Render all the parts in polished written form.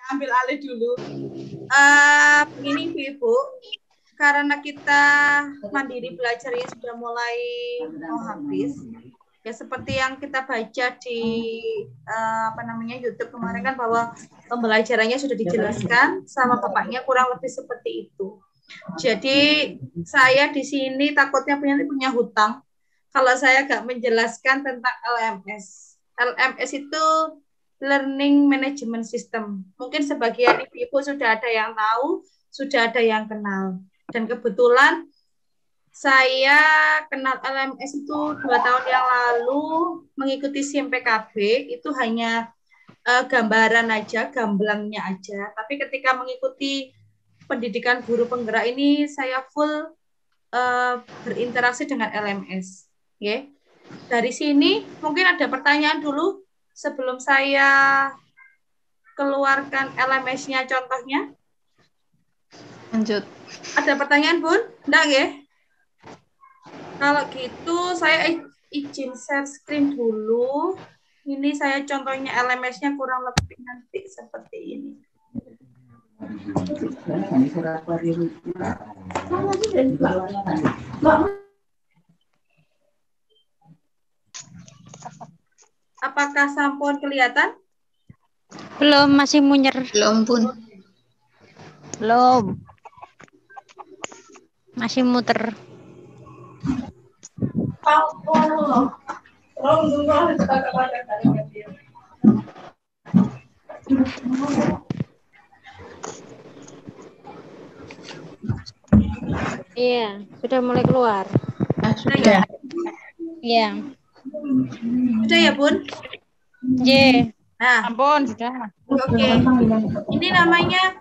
ambil alih dulu. Begini Ibu, karena kita mandiri belajarnya sudah mulai mau habis, ya seperti yang kita baca di YouTube kemarin kan, bahwa pembelajarannya sudah dijelaskan sama bapaknya kurang lebih seperti itu. Jadi saya di sini takutnya punya hutang kalau saya nggak menjelaskan tentang LMS. LMS itu Learning Management System. Mungkin sebagian ibu sudah ada yang tahu, sudah ada yang kenal. Dan kebetulan saya kenal LMS itu 2 tahun yang lalu mengikuti SIMPKB, itu hanya gambaran aja, gamblangnya aja. Tapi ketika mengikuti pendidikan guru penggerak ini, saya full berinteraksi dengan LMS. Okay. Dari sini mungkin ada pertanyaan dulu sebelum saya keluarkan LMS-nya contohnya. Lanjut. Ada pertanyaan, Bun? Enggak, ya? Kalau gitu saya izin share screen dulu. Ini saya contohnya LMS-nya kurang lebih nanti seperti ini. Apakah sampun kelihatan? Belum, masih munyer. Belum, Bun. Belum. Masih muter. Iya, sudah mulai keluar. Sudah. Iya. Sudah ya, Bun? J. Nah, Ampun, sudah. Oke. Ini namanya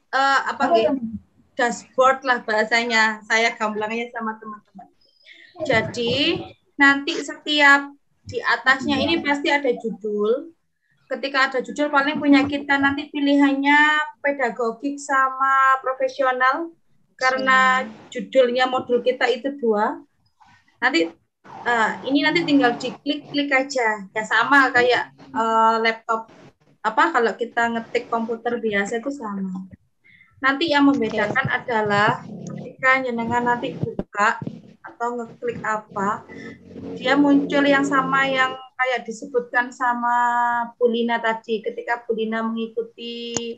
dashboard lah bahasanya. Saya gamblangnya sama teman-teman. Jadi nanti setiap di atasnya ini pasti ada judul. Ketika ada judul paling punya kita nanti pilihannya pedagogik sama profesional, karena judulnya modul kita itu 2. Nanti ini nanti tinggal diklik aja. Ya sama kayak laptop kalau kita ngetik komputer biasa itu sama. Nanti yang membedakan adalah ketika jenengan nanti buka atau ngeklik apa, dia muncul yang sama yang kayak disebutkan sama Bu Lina tadi ketika Bu Lina mengikuti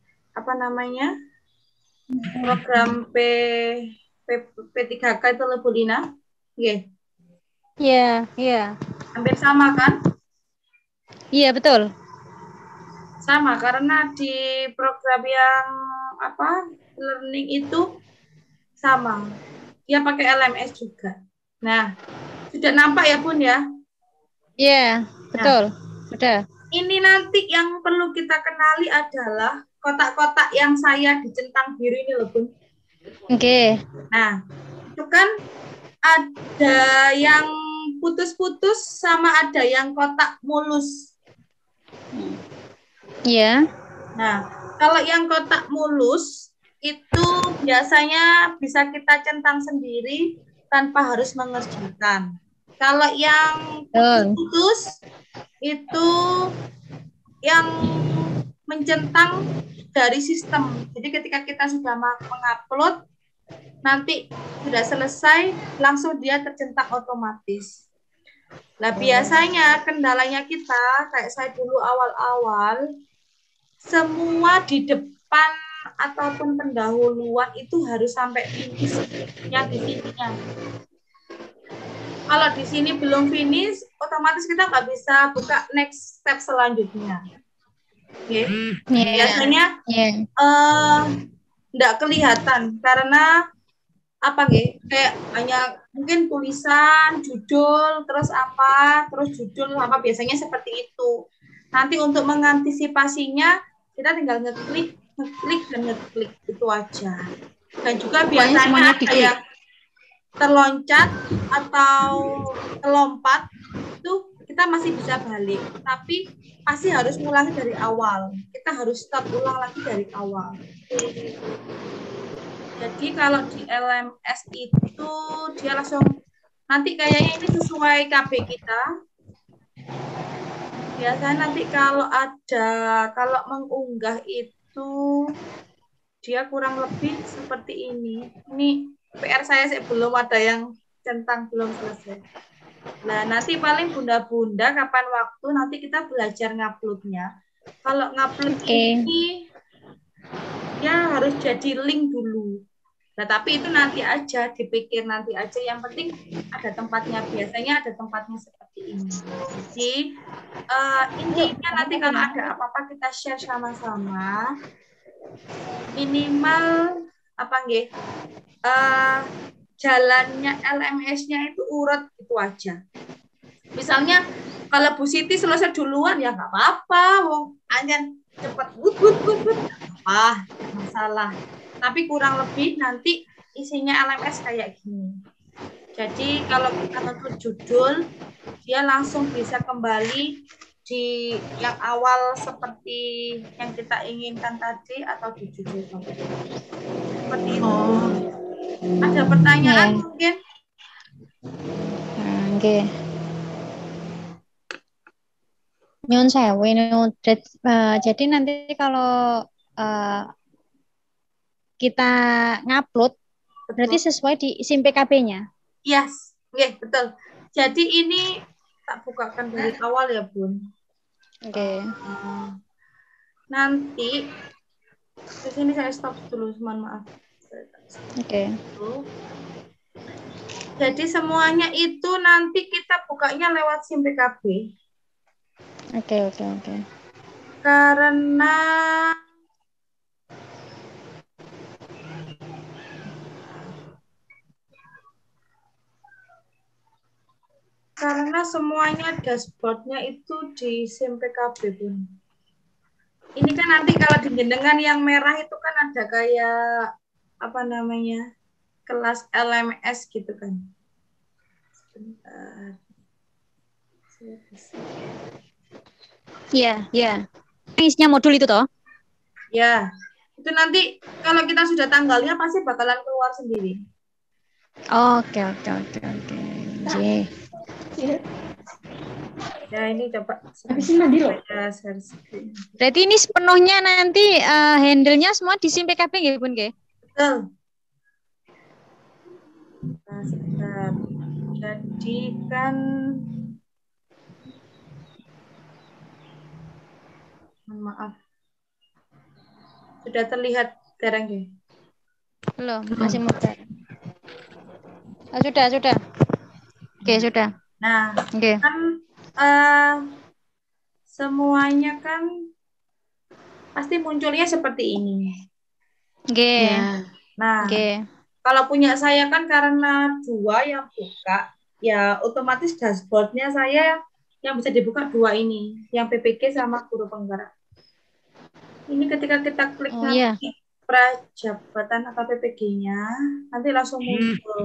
program P3K itu loh Bu Lina. Iya. Iya. Hampir sama kan? Iya, betul. Sama, karena di program yang learning itu sama. Dia pakai LMS juga. Nah, sudah nampak ya Bun ya? Iya, betul. Sudah. Ini nanti yang perlu kita kenali adalah kotak-kotak yang saya dicentang biru ini loh Bun. Oke. Nah, itu kan ada yang putus-putus sama ada yang kotak mulus. Iya. Nah, kalau yang kotak mulus itu biasanya bisa kita centang sendiri tanpa harus mengerjakan. Kalau yang putus-putus itu yang mencentang dari sistem. Jadi ketika kita sudah mengupload, nanti sudah selesai, langsung dia tercentang otomatis. Nah, biasanya kendalanya kita, kayak saya dulu awal-awal, semua di depan ataupun pendahuluan itu harus sampai finish yang di sininya. Kalau di sini belum finish, otomatis kita nggak bisa buka next step selanjutnya. Biasanya nggak kelihatan karena kayak banyak mungkin tulisan, judul, terus judul biasanya seperti itu. Nanti untuk mengantisipasinya kita tinggal ngeklik dan ngeklik itu aja. Dan juga biasanya ada yang terloncat atau terlompat itu kita masih bisa balik, tapi pasti harus ngulangi dari awal. Kita harus start ulang lagi dari awal. Jadi kalau di LMS itu dia langsung nanti kayaknya ini sesuai KB kita. Biasanya nanti kalau mengunggah itu dia kurang lebih seperti ini. Ini PR saya sih belum ada yang centang, belum selesai. Nah, nanti paling bunda-bunda kapan waktu nanti kita belajar nguploadnya. Kalau ngupload ini ya harus jadi link dulu. Nah, tapi itu nanti aja, dipikir nanti aja. Yang penting ada tempatnya. Biasanya ada tempatnya seperti ini. Jadi intinya nanti kalau ada apa-apa kita share sama-sama. Minimal apa nggih? Jalannya LMS-nya itu urut itu aja. Misalnya kalau Bu Siti selesai duluan ya nggak apa-apa, wong anjen cepet apa masalah. Tapi kurang lebih nanti isinya LMS kayak gini. Jadi kalau kita nulis judul, dia langsung bisa kembali di yang awal seperti yang kita inginkan tadi atau di judul seperti itu. Ada pertanyaan mungkin? Oke. Nyun sewu jadi nanti kalau kita ngupload berarti sesuai di SIM PKB-nya. Yes, okay, betul. Jadi ini tak bukakan dari awal ya, Bun. Oke. Nanti di sini saya stop dulu, mohon maaf. Oke. Jadi semuanya itu nanti kita bukanya lewat SIM PKB. Oke. Karena semuanya dashboardnya itu di SIM PKB, Bun. Ini kan nanti kalau di jenengan yang merah itu kan ada kayak apa namanya kelas LMS gitu kan. Sebentar. Iya. Isinya modul itu toh? Ya, itu nanti kalau kita sudah tanggalnya pasti bakalan keluar sendiri. Oke. Ya ini coba. Berarti ini sepenuhnya nanti handle-nya semua di SIM PKB nggih, Bun nggih? Betul. Nah, sebentar. Jadi kan maaf. Sudah terlihat sekarang nggih? Belum, masih muda. Sudah. Oke, sudah. Nah, kan semuanya kan pasti munculnya seperti ini. Oke. Nah, kalau punya saya kan karena 2 yang buka, ya otomatis dashboardnya saya yang bisa dibuka 2 ini, yang PPG sama guru penggerak. Ini ketika kita klik nanti prajabatan atau PPG-nya, nanti langsung muncul.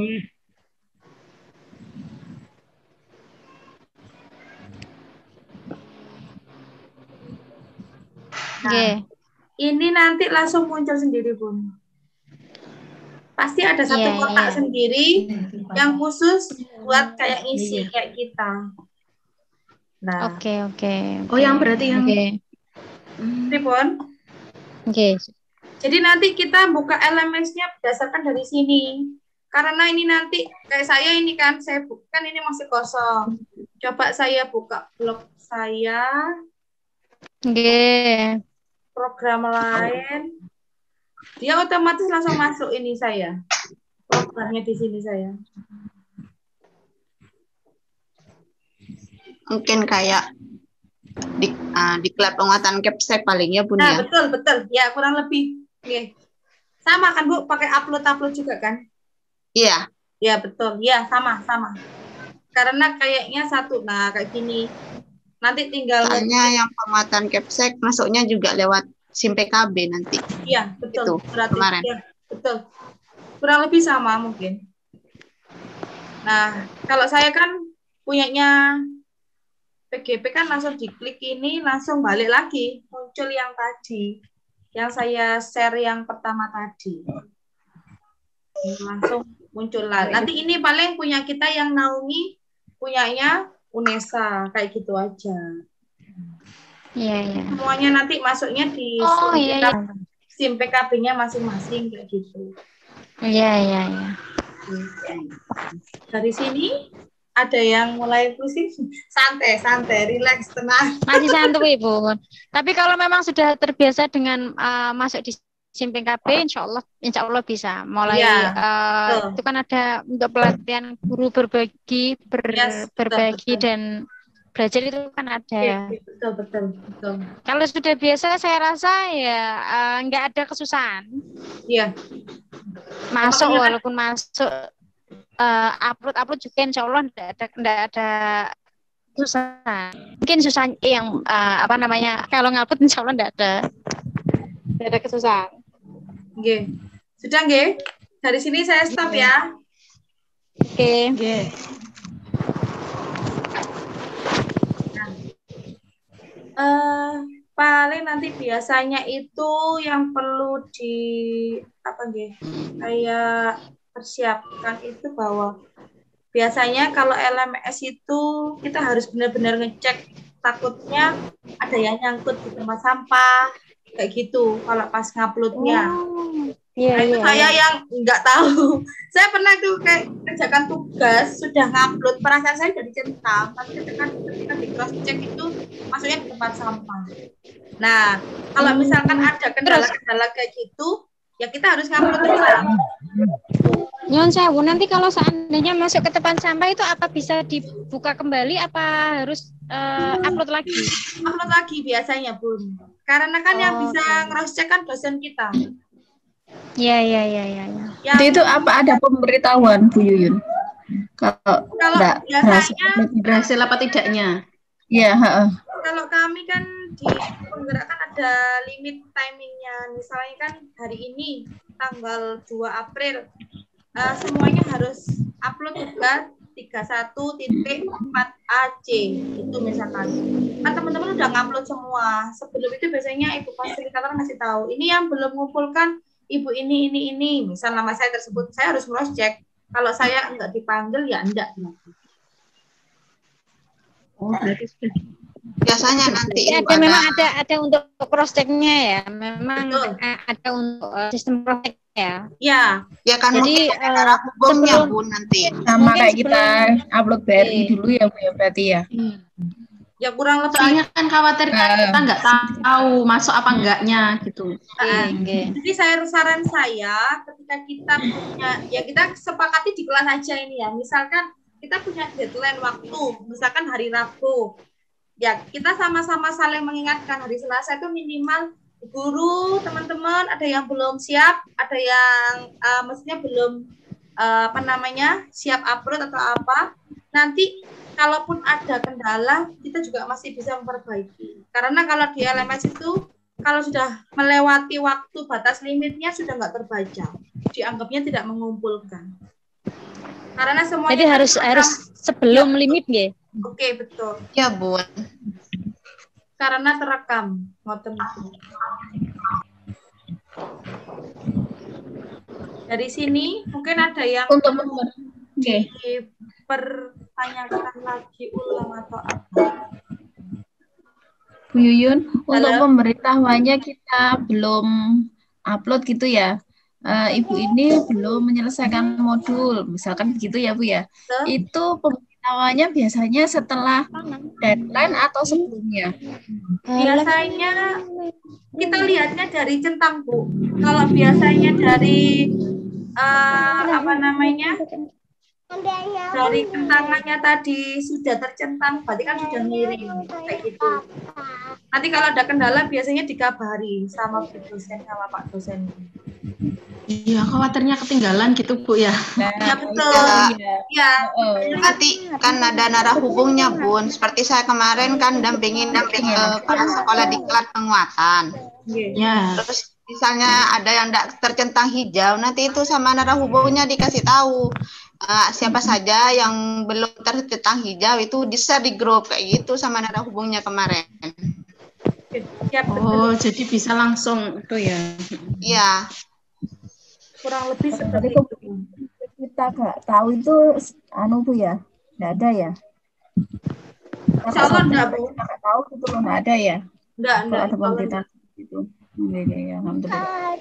Nah, ini nanti langsung muncul sendiri, Bun. Pasti ada satu kotak sendiri yang khusus buat kayak ngisi kayak kita. Nah, Oke. Oh, yang berarti yang Bun. Oke. Jadi nanti kita buka LMS-nya berdasarkan dari sini. Karena ini nanti kayak saya ini kan, saya bukan ini masih kosong. Coba saya buka blog saya. Program lain. Dia otomatis langsung masuk ini saya. Programnya di sini saya. Mungkin kayak di klub penguatan Capsek paling ya, Bun ya. Betul. Ya, kurang lebih. Oke. Sama kan, Bu? Pakai upload juga kan? Iya. Ya, betul. Ya, sama. Karena kayaknya satu. Nah, kayak gini. Nanti tinggal soalnya yang penguatan Capsek masuknya juga lewat SIM PKB nanti. Iya, betul. Itu, berarti kemarin. Ya, betul. Kurang lebih sama mungkin. Nah, kalau saya kan punyanya PGP kan langsung diklik ini, langsung balik lagi. Muncul yang tadi. Yang saya share yang pertama tadi. Langsung muncul lagi. Nanti ini paling punya kita yang naungi, punyanya UNESA. Kayak gitu aja. Iya, iya. Semuanya nanti masuknya di Oh, iya, iya. SIM PKB-nya masing-masing kayak gitu. Iya, iya, iya. Dari sini ada yang mulai pusing, santai, relax, tenang. Masih santuy, Bun. Tapi kalau memang sudah terbiasa dengan masuk di SIM PKB, insya Allah bisa. Mulai Iya, itu kan ada untuk pelatihan guru berbagi, yes, berbagi betul. dan belajar itu kan ada. Betul. Kalau sudah biasa, saya rasa ya nggak ada kesusahan. Iya. Masuk walaupun masuk upload juga, insya Allah nggak ada susah. Mungkin susah yang apa namanya, kalau ngupload insya Allah nggak ada kesusahan. Oke. Sudah nggih? Dari sini saya stop ya. Oke. Paling nanti biasanya itu yang perlu di apa nggih? Kayak persiapkan itu bahwa biasanya kalau LMS itu kita harus benar-benar ngecek, takutnya ada yang nyangkut di tempat sampah kayak gitu kalau pas nguploadnya. Nah, itu saya yang nggak tahu. Saya pernah tuh kayak kerjakan tugas sudah ngupload, perasaan saya jadi centang, tapi ketika di cross check itu masuknya di tempat sampah. Nah, kalau misalkan ada kendala-kendala kayak gitu, ya kita harus ngupload ulang. Nyon sewu, nanti kalau seandainya masuk ke tempat sampah itu apa bisa dibuka kembali, apa harus upload lagi? Upload lagi biasanya, Bun. Karena kan yang bisa cross check kan dosen kita. Iya. Itu apa, ada pemberitahuan Bu Yuyun? Kalau biasanya berhasil apa tidaknya? Iya, kalau kami kan di penggerak kan ada limit timingnya. Misalnya kan hari ini tanggal 2 April semuanya harus upload juga 31.4ac itu misalkan. Kan teman-teman udah ngupload semua. Sebelum itu biasanya ibu fasilitator ngasih tahu, ini yang belum mengumpulkan ibu ini. Misal nama saya tersebut, saya harus cross check. Kalau saya enggak dipanggil ya enggak. Oh, berarti sudah. Biasanya nanti ya, memang ada untuk cross check-nya ya. Memang ada untuk sistem cross check ya. Ya kan. Jadi cara hukumnya Bu nanti. Sama kayak kita upload BRI dulu ya Bu ya, berarti ya. Ya kurang lebih. Soalnya kan khawatir kita nggak tahu masuk apa enggaknya gitu. Jadi saran saya ketika kita punya, ya kita sepakati di kelas aja ini ya. Misalkan kita punya deadline waktu, misalkan hari Rabu. Ya kita sama-sama saling mengingatkan, hari Selasa itu minimal guru, teman-teman ada yang belum siap, ada yang maksudnya belum siap upload atau apa. Nanti kalaupun ada kendala, kita juga masih bisa memperbaiki. Karena kalau di LMS itu, kalau sudah melewati waktu batas limitnya, sudah nggak terbaca. Dianggapnya tidak mengumpulkan. Karena semuanya... Jadi harus sebelum limit, nggih? Oke, betul. Ya, Bu. Karena terekam. Dari sini, mungkin ada yang... Untuk pertanyakan lagi ulang atau apa? Bu Yuyun, untuk pemberitahuannya kita belum upload gitu ya. Ibu ini belum menyelesaikan modul, misalkan begitu ya Bu ya. Itu pemberitahuannya biasanya setelah deadline atau sebelumnya? Biasanya kita lihatnya dari centang Bu. Kalau biasanya dari dari kentangannya tadi sudah tercentang, berarti kan sudah ngirim kayak gitu. Nanti kalau ada kendala biasanya dikabari sama Bu dosen sama Pak dosen. Iya, khawatirnya ketinggalan gitu Bu ya. Ya betul. Ya. Nanti kan ada narah hubungnya Bun. Seperti saya kemarin kan dampingin para sekolah di kelas penguatan. Ya. Terus misalnya ada yang tidak tercentang hijau, nanti itu sama narah hubungnya dikasih tahu. Siapa saja yang belum tercentang hijau itu di-share di grup kayak gitu sama narah hubungnya kemarin. Oh, jadi bisa langsung itu ya. Iya. Kurang lebih seperti itu. Kita nggak tahu itu Bu ya, nggak ada ya. Insya Allah nggak Bu. Nggak tahu itu nggak ada ya. Enggak, kalau ada kalau pemberitaan gitu. Ya, alhamdulillah.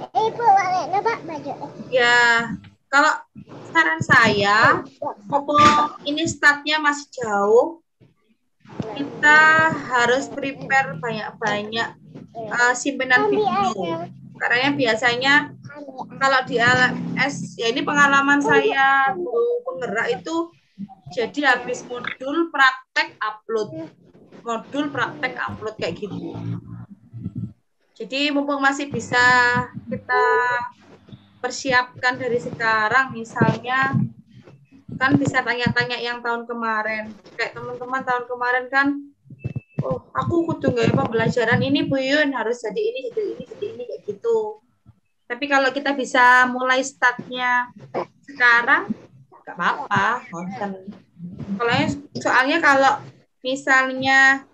ya kalau saran saya, mumpung ini startnya masih jauh, kita harus prepare banyak-banyak simpenan video. Karena biasanya kalau di LMS, ya ini pengalaman saya guru penggerak itu, jadi habis modul praktek upload kayak gitu. Jadi mumpung masih bisa kita persiapkan dari sekarang, misalnya kan bisa tanya-tanya yang tahun kemarin. Kayak teman-teman tahun kemarin kan, oh aku kudu nggak pembelajaran ini Bu Yun, harus jadi ini kayak gitu. Tapi kalau kita bisa mulai startnya sekarang, nggak apa-apa, konten. Soalnya kalau misalnya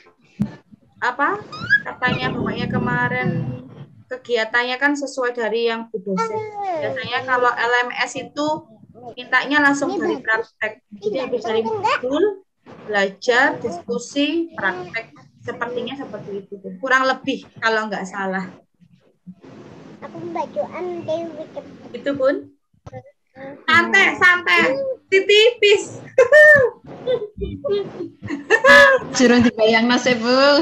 katanya bapaknya kemarin kegiatannya kan sesuai dari yang Bu dosen. Biasanya kalau LMS itu mintanya langsung dari praktek. Jadi habis dari modul, belajar, diskusi, praktek. Sepertinya seperti itu. Kurang lebih kalau nggak salah. Itu Bun. Santai. Tipis. Jurung dibayang nasib Bu.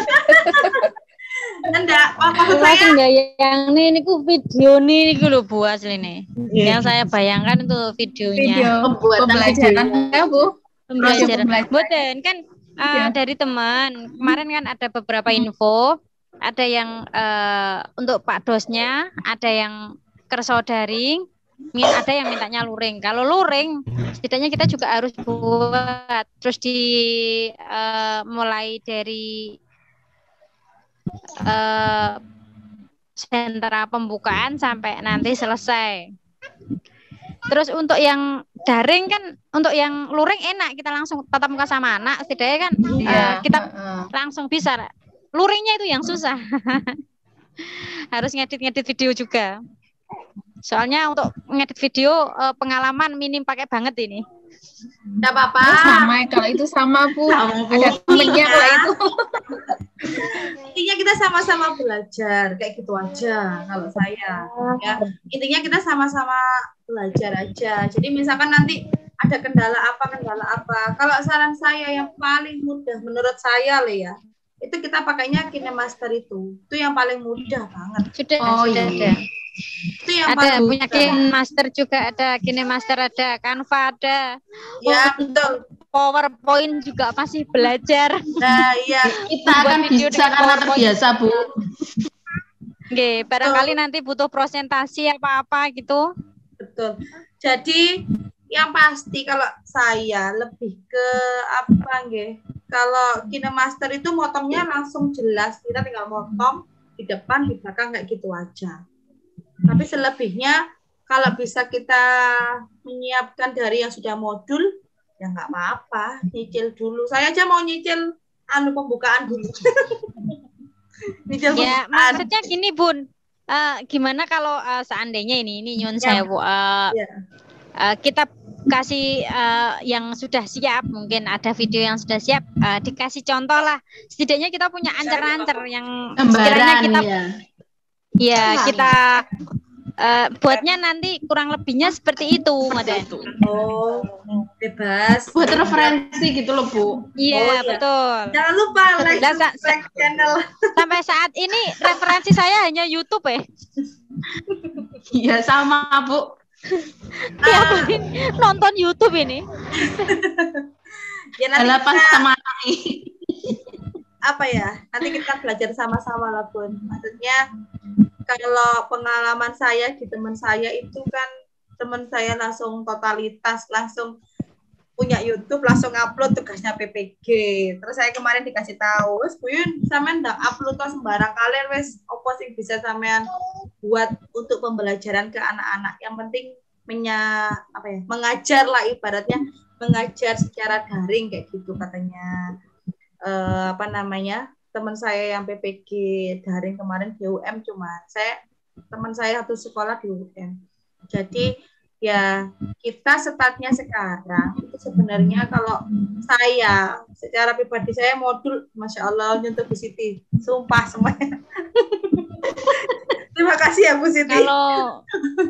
Enggak, maksud Saya saya bayang ini ku video nih lho Bu asline. Yang saya bayangkan itu videonya. Video Pembuatan pembelajaran ya Bu. Pembelajaran. Pembelajaran. Boten kan Iya. dari teman. Kemarin kan ada beberapa info, ada yang untuk Pak dosnya, ada yang kerso daring, ada yang mintanya luring. Kalau luring, setidaknya kita juga harus buat terus mulai dari sentra pembukaan sampai nanti selesai. Terus untuk yang daring kan, untuk yang luring enak, kita langsung tatap muka sama anak, setidaknya kan kita langsung bisa. Luringnya itu yang susah. Harus ngedit video juga. Soalnya untuk ngedit video pengalaman minim pakai banget ini. enggak apa-apa. Sama kalau itu sama Bu. Ada temennya kalau itu. Intinya kita sama-sama belajar kayak gitu aja kalau saya. Ya, intinya kita sama-sama belajar aja. Jadi misalkan nanti ada kendala apa. Kalau saran saya yang paling mudah menurut saya ya, itu kita pakainya KineMaster itu. Itu yang paling mudah banget. Sudah ada. Itu yang Ada paling punya KineMaster juga, ada KineMaster, ada Canva, ada. Ya, betul. PowerPoint juga masih belajar. Nah, iya. Kita akan bisa karena terbiasa Bu. Oke, barangkali nanti butuh presentasi apa-apa gitu. Betul. Jadi yang pasti kalau saya lebih ke apa nggih? Kalau KineMaster itu motongnya langsung jelas, kita tinggal motong di depan, di belakang kayak gitu aja. Tapi selebihnya kalau bisa kita menyiapkan dari yang sudah modul, ya nggak apa-apa, nyicil dulu. Saya aja mau nyicil pembukaan dulu. Nyicil Ya, pembukaan. maksudnya gini Bun, gimana kalau seandainya ini nyun saya Bu, kita kasih yang sudah siap, mungkin ada video yang sudah siap, dikasih contoh lah. Setidaknya kita punya ancer-ancer yang sekiranya kita kita buatnya nanti kurang lebihnya seperti itu, Madan. Oh, bebas. Buat referensi gitu loh Bu. Iya, betul. Jangan lupa like channel. Sampai saat ini referensi saya hanya YouTube ya. Iya sama Bu. Tiap hari nonton YouTube ini. Ya nanti Halapan sama apa ya? Nanti kita belajar sama-sama lah Bun. Maksudnya kalau pengalaman saya di teman saya itu kan, teman saya langsung totalitas, langsung punya YouTube, langsung upload tugasnya PPG. Terus saya kemarin dikasih tahu, wes Buyun, sampean ndak upload to sembarang kalian, wes opo sing bisa sampean buat untuk pembelajaran ke anak-anak. Yang penting mengajar lah, ibaratnya mengajar secara daring kayak gitu katanya. Teman saya yang PPG daring kemarin di UM, cuma teman saya satu sekolah di UM. Jadi Ya, kita startnya sekarang itu sebenarnya kalau saya secara pribadi saya modul, Masya Allah nyentuh Bu Siti, sumpah semuanya. Terima kasih ya Bu Siti. Kalau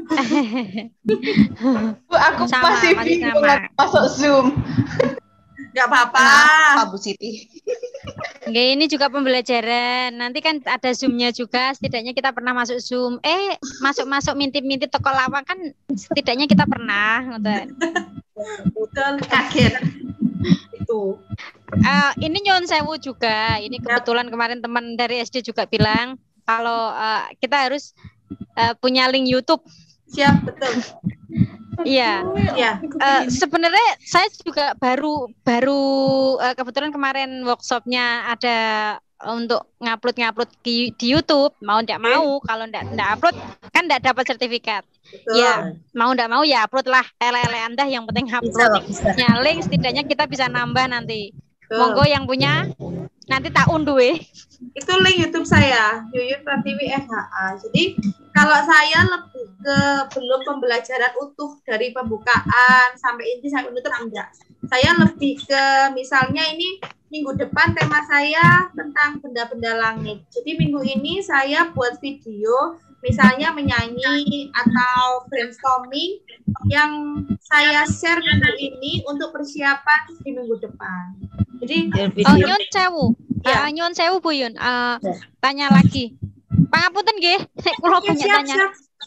Bu, aku Sama, masih masih bingung sama. masuk Zoom. Nggak apa-apa. Kenapa Bu Siti? Nggak, ini juga pembelajaran. Nanti kan ada Zoom-nya juga. Setidaknya kita pernah masuk Zoom. Masuk-masuk mintip-mintip toko lawak kan setidaknya kita pernah. Ngoten. Betul. Kaget. Itu. Ini nyuwun sewu juga. Ini kebetulan kemarin teman dari SD juga bilang kalau kita harus punya link YouTube. Siap, betul. Iya. Ya. Sebenarnya saya juga baru kebetulan kemarin workshopnya ada untuk ngupload di YouTube. Mau ndak mau, kalau ndak upload kan ndak dapat sertifikat. Betul. Ya mau ndak mau ya upload lah, ele-ele Anda yang penting upload. Ya link setidaknya kita bisa nambah nanti. Betul. Monggo yang punya nanti tak unduh. Itu link YouTube saya, Yuyun Pratiwi FHA. Jadi kalau saya lebih ke belum pembelajaran utuh dari pembukaan sampai inti sampai penutup enggak. Saya lebih ke misalnya ini minggu depan tema saya tentang benda-benda langit. Jadi minggu ini saya buat video misalnya menyanyi atau brainstorming yang saya share minggu ini untuk persiapan di minggu depan. Jadi nyun sewu. Ya. Nyun sewu Bu Yun. Tanya lagi. Pangapunten nggih, kula banyak tanya.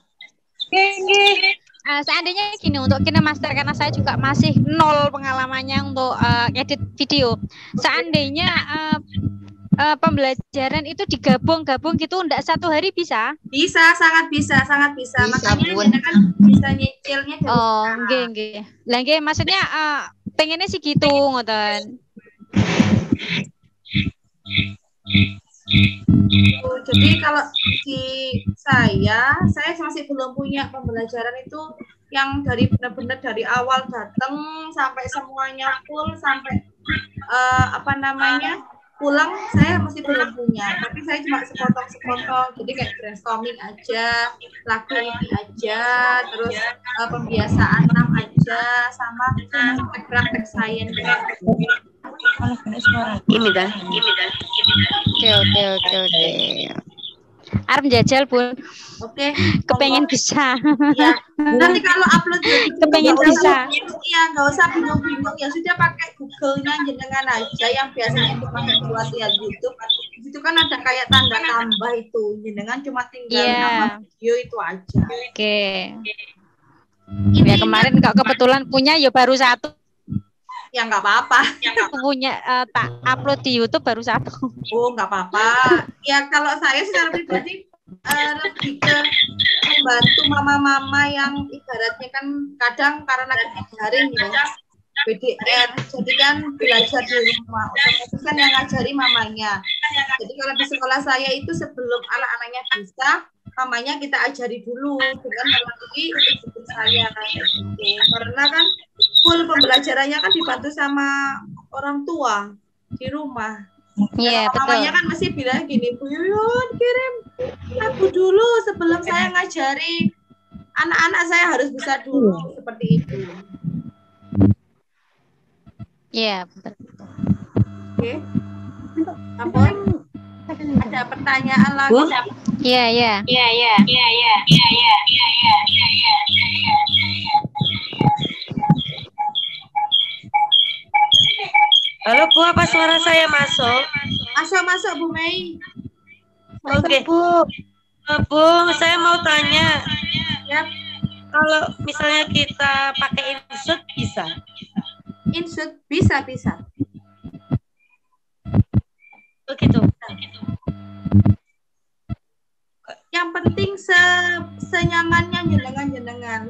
Seandainya gini untuk KineMaster karena saya juga masih nol pengalamannya untuk edit video. Seandainya pembelajaran itu digabung-gabung gitu enggak satu hari bisa? Bisa, sangat bisa. Bisa, Makanya Bun. kan bisa nyicilnya dari Oh, sekarang. nggih. Lah nggih maksudnya pengennya sih gitu ngoten. Jadi kalau di saya masih belum punya pembelajaran itu yang dari benar-benar dari awal datang sampai semuanya full sampai pulang saya masih belum punya. Tapi saya cuma sepotong, jadi kayak brainstorming aja, lagu ini aja, terus pembiasaan 6 aja, sama praktek sains. Ini dah. Oke. Arep jajal Bun. Oke. Kepengen bisa. Ya. Nanti kalau upload Kepengen bisa. Iya, nggak usah bingung-bingung ya sudah pakai Google-nya jenengan aja yang biasanya dipakai buat lihat YouTube. Itu kan ada kayak tanda tambah itu, jenengan cuma tinggal nama video itu aja. Oke. Ya kemarin kok kebetulan punya ya baru satu. Ya nggak apa-apa. Aku punya tak upload di YouTube baru satu. Oh nggak apa-apa. Ya kalau saya secara pribadi lebih ke membantu mama-mama yang ibaratnya kan kadang karena kita daring ya BDR, jadi kan belajar di rumah, otomatis kan yang ngajari mamanya. Jadi kalau di sekolah saya itu sebelum anak-anaknya bisa, mamanya kita ajari dulu dengan melalui guru saya. Karena kan full pembelajarannya kan dibantu sama orang tua di rumah. Iya, betul. Mamanya kan masih bilang gini, Bu Yuyun kirim aku dulu sebelum saya ngajari anak-anak saya harus bisa dulu seperti itu. Iya, betul. Oke. Apa? Ada pertanyaan lagi? Iya. Halo Bu, apa suara saya masuk? Masuk Bu Mei. Oke. Bu, saya mau tanya. Ya, Kalau misalnya kita pakai insert bisa? insert bisa. Begitu. Yang penting senyamannya jenengan.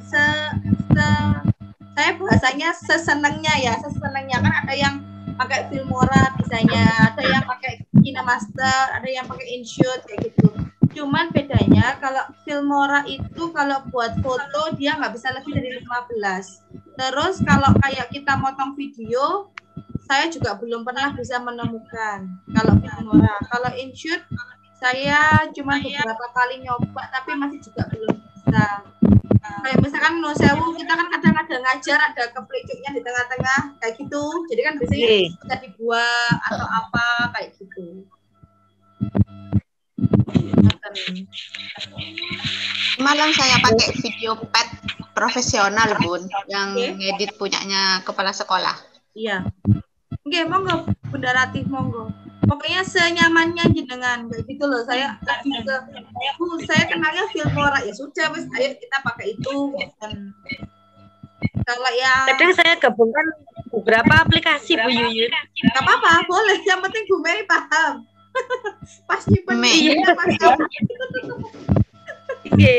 Saya bahasanya sesenengnya kan ada yang pakai Filmora misalnya, ada yang pakai KineMaster, ada yang pakai InShot kayak gitu. Cuman bedanya kalau Filmora itu kalau buat foto dia nggak bisa lebih dari 15. Terus kalau kayak kita motong video, saya juga belum pernah bisa menemukan kalau Filmora. Kalau InShot saya cuma beberapa kali nyoba tapi masih juga belum bisa. Kayak misalkan no sewu, kita kan kadang ada ngajar, ada keplicuknya di tengah-tengah kayak gitu. Jadi kan biasanya bisa dibuang atau apa kayak gitu. Malam saya pakai video pad profesional, Bun, yang ngedit punyanya kepala sekolah. Iya. Oke, monggo Bunda Ratih, monggo. Pokoknya senyamannya jenengan kayak gitu loh. Saya lebih ke saya kenalnya Filmora, ya sudah wes ayo kita pakai itu. Dan kalau yang Kadang saya gabungkan beberapa aplikasi Bu Yuyun. nggak apa-apa, boleh. Yang penting Bu Mei paham. Pas nyimpen videonya paham. Oke.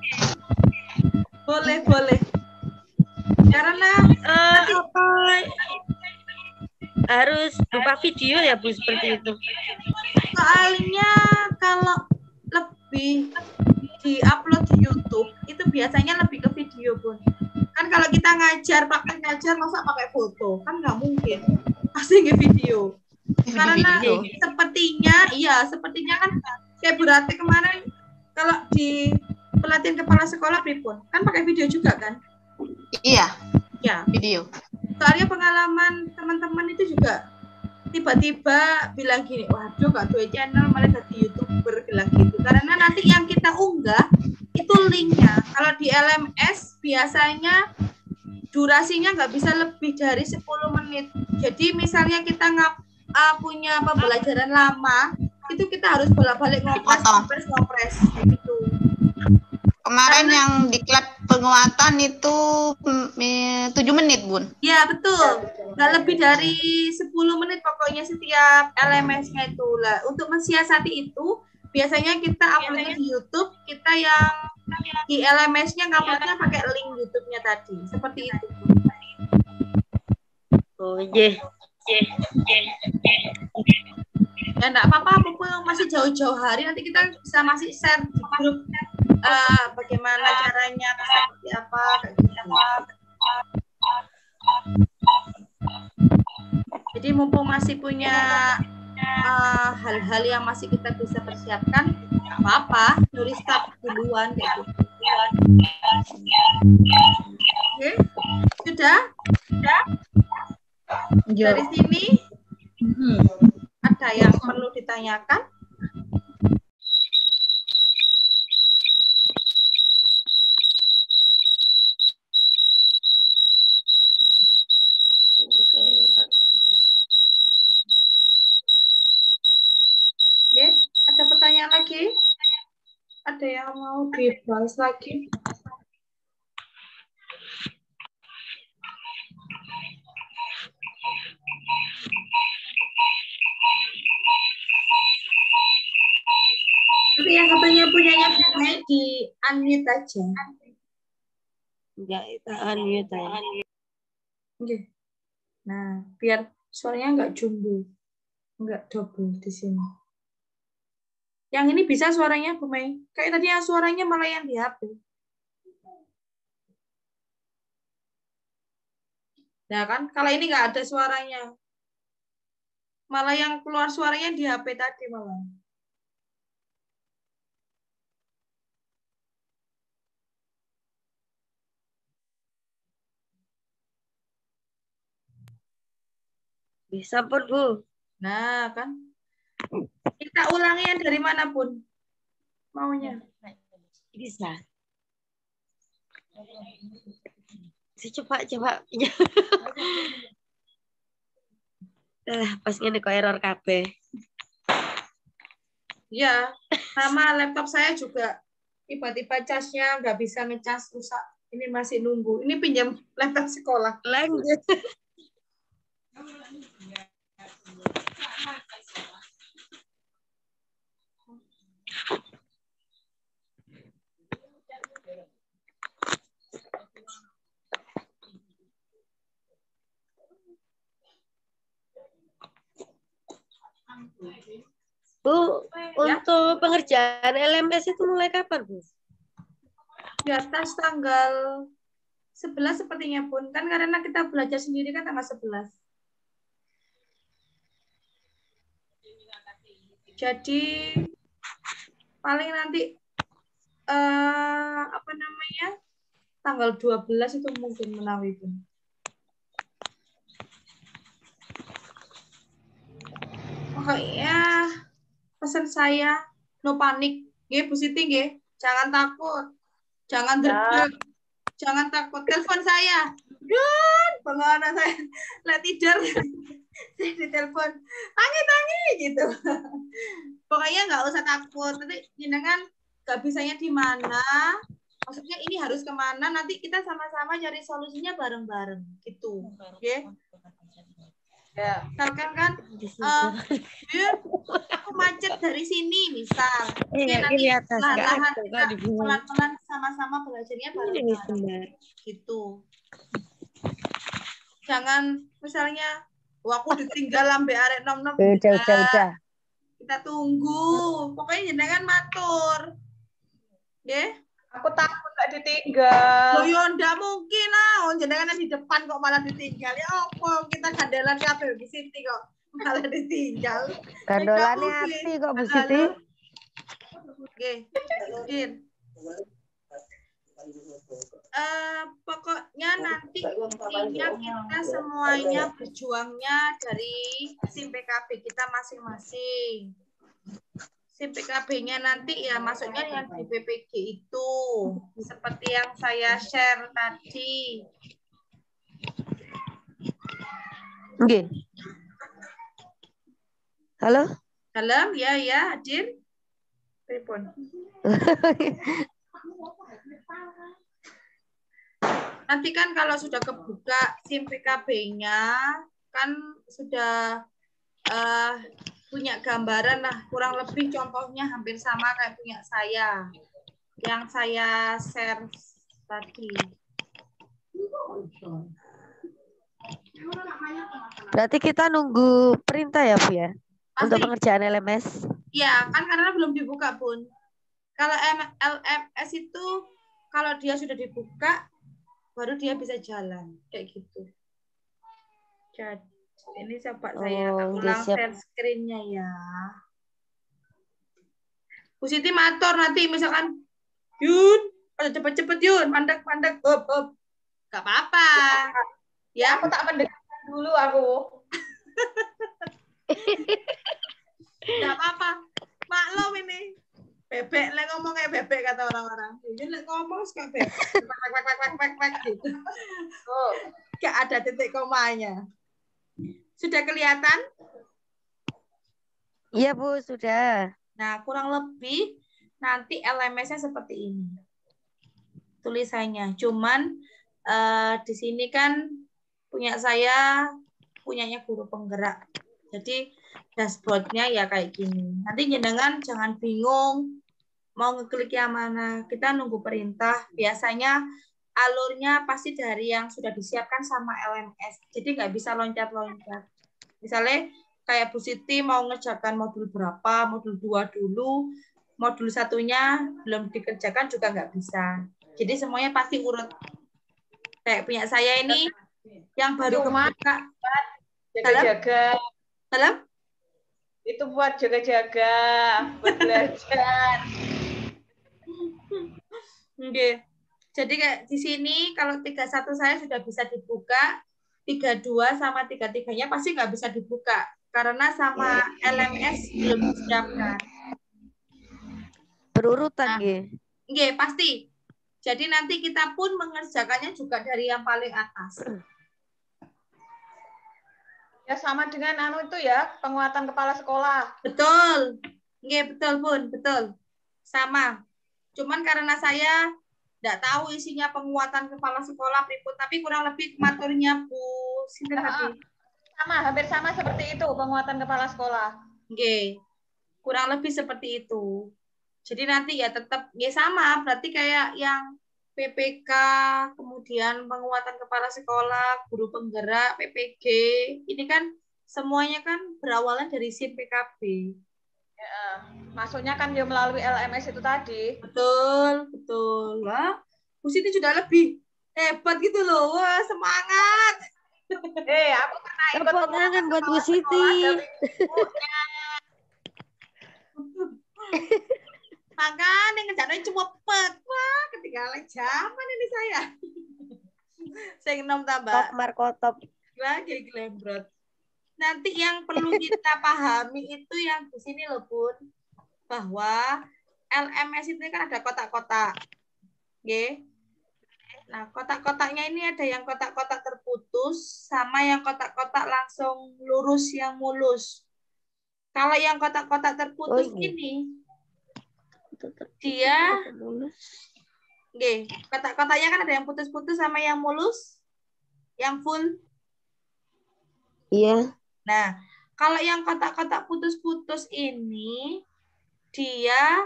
Boleh. Karena apa harus berupa video ya Bu seperti itu. soalnya kalau lebih di-upload di YouTube itu biasanya lebih ke video, Bun. Kan kalau kita ngajar, pakai ngajar masa pakai foto? Kan nggak mungkin. Pasti nge video. Karena sepertinya kan kayak Bu Ratih kemarin kalau di pelatihan kepala sekolah pripun kan pakai video juga kan? Iya, Ya. video. Soalnya pengalaman teman-teman itu juga tiba-tiba bilang gini, waduh gak tuh channel malah jadi YouTuber bilang gitu. Karena nanti yang kita unggah itu linknya. Kalau di LMS biasanya durasinya nggak bisa lebih dari 10 menit. Jadi misalnya kita punya pembelajaran lama, itu kita harus bolak-balik ngopres kayak gitu. Kemarin yang diklat penguatan itu 7 menit, Bun. Ya, betul. Nggak lebih dari 10 menit pokoknya setiap LMS-nya itu lah. Untuk mensiasati itu, biasanya kita uploadnya di YouTube, kita yang di LMS-nya nguploadnya pakai link YouTube-nya tadi. Seperti itu. Oh iya. Ya, enggak apa-apa, mumpung masih jauh-jauh hari, nanti kita bisa masih share di grup bagaimana caranya, seperti apa, kayak gitu. Jadi mumpung masih punya hal-hal yang masih kita bisa persiapkan, nggak apa-apa, nulis start duluan kayak gitu. Oke, sudah? Dari sini ada yang perlu ditanyakan? Oke, ada pertanyaan lagi? Ada yang mau dibahas lagi? Tapi yang katanya punyanya Bumei di unmute aja. Enggak, kita unmute ya. Oke. Nah, biar suaranya nggak jumbo, nggak double di sini. Yang ini bisa suaranya Bumei. Kayak tadi yang suaranya malah yang di HP. Nah kan, kalau ini nggak ada suaranya. Malah yang keluar suaranya di HP tadi malah. Bisa pun Bu. Nah kan, kita ulangi yang dari manapun maunya. Bisa. Coba. Pas ngene kok error kabeh. Iya, sama laptop saya juga tiba-tiba casnya nggak bisa ngecas, rusak. Ini masih nunggu. Ini pinjam laptop sekolah. Lanjut. Bu, untuk pengerjaan LMS itu mulai kapan, Bu? Di atas tanggal 11 sepertinya Pun. Kan karena kita belajar sendiri kan tanggal 11. Jadi paling nanti tanggal 12 itu mungkin menawi pun. Pokoknya pesan saya no panik, nggih Bu Siti nggih. Jangan takut. Jangan deg-deg. Jangan takut. Telepon saya. Dan bagaimana saya lihat tidur. Saya ditelepon. Tangi gitu. Pokoknya nggak usah takut. Nanti jenengan nggak bisanya di mana. Maksudnya ini harus kemana. Nanti kita sama-sama cari solusinya bareng-bareng. Gitu. Oke. Ya, misalkan kan aku macet dari sini misal. Oke, nanti pelan-pelan sama-sama belajarnya bareng-bareng. Gitu. Jangan misalnya aku ditinggal sampai arek nom-nom. Udah. Kita tunggu. Pokoknya jenengan matur. Nggih. Aku takut gak ditinggal. Oh ya ndak mungkin lah. Oh, jenengan di depan kok malah ditinggal. Ya apa kita gandelan kabeh Bu Siti kok malah ditinggal. Gandolannya hati kok Bu Siti. Oke. Mungkin. Pokoknya nanti intinya kita semuanya berjuangnya dari SIM PKB kita masing-masing. SIM PKB-nya nanti ya masuknya yang di PPG itu seperti yang saya share tadi. Oke. Halo? Halo, ya hadir. Telepon. Nanti kan kalau sudah kebuka SIM PKB-nya kan sudah punya gambaran lah, kurang lebih contohnya hampir sama kayak punya saya yang saya share tadi. Berarti kita nunggu perintah ya Bu ya? Pasti. Untuk pengerjaan LMS? Ya kan karena belum dibuka Bun. Kalau LMS itu kalau dia sudah dibuka baru dia bisa jalan kayak gitu. Jadi ini coba saya ulang share screen-nya ya. Bu Siti matur nanti misalkan Yun, cepet-cepet Yun, mandek-mandek, hop. Gak apa-apa. Ya, aku tak mendengarkan dulu aku. Gak apa-apa. Maklum ini. Bebek lah ngomong kayak bebek kata orang-orang. Yun ngomong kayak bebek. Gitu. Oh, gak ada titik komanya. Sudah kelihatan? Iya Bu, sudah. Nah, kurang lebih nanti LMS-nya seperti ini. Tulisannya. Cuman di sini kan punya saya, punyanya guru penggerak. Jadi dashboard-nya ya kayak gini. Nanti jenengan jangan bingung mau ngeklik yang mana. Kita nunggu perintah. Biasanya alurnya pasti dari yang sudah disiapkan sama LMS. Jadi nggak bisa loncat-loncat. Misalnya kayak Bu Siti mau ngerjakan modul berapa, modul 2 dulu, modul satunya belum dikerjakan juga nggak bisa. Jadi semuanya pasti urut. Kayak punya saya ini yang baru kebuka. Jaga-jaga. Dalam? Itu buat jaga-jaga, buat belajar. Oke. Jadi kayak di sini kalau 31 saya sudah bisa dibuka, 32 sama 33-nya pasti nggak bisa dibuka karena sama LMS belum disiapkan. Berurutan nggih. Pasti. Jadi nanti kita pun mengerjakannya juga dari yang paling atas. Ya sama dengan itu ya, penguatan kepala sekolah. Betul. Betul Bun, betul. Sama. Cuman karena saya nggak tahu isinya penguatan kepala sekolah pripun, tapi kurang lebih maturnya Bu Sinta tadi. Sama, hampir sama seperti itu penguatan kepala sekolah. Kurang lebih seperti itu. Jadi nanti ya tetap sama, berarti kayak yang PPK, kemudian penguatan kepala sekolah, guru penggerak, PPG, ini kan semuanya kan berawalan dari SIM PKB. Ya, masuknya kan ya melalui LMS itu tadi. Betul. Wah, Bu Siti sudah lebih hebat gitu loh. Wah, semangat. Aku pernah ikut tangan buat Bu Siti. Makanya ngejarnya cuma pet. Wah, ketika kaleng zaman ini saya. Saya nom tambah. Top Markotop. Lagi Glembrot. Nanti yang perlu kita pahami itu yang di sini loh Bun, bahwa LMS itu kan ada kotak-kotak. Oke. Nah, kotak-kotaknya ini ada yang kotak-kotak terputus sama yang kotak-kotak langsung lurus yang mulus. Kalau yang kotak-kotak terputus ini dia kotak-kotaknya kan ada yang putus-putus sama yang mulus, yang full. Iya. Nah, kalau yang kotak-kotak putus-putus ini dia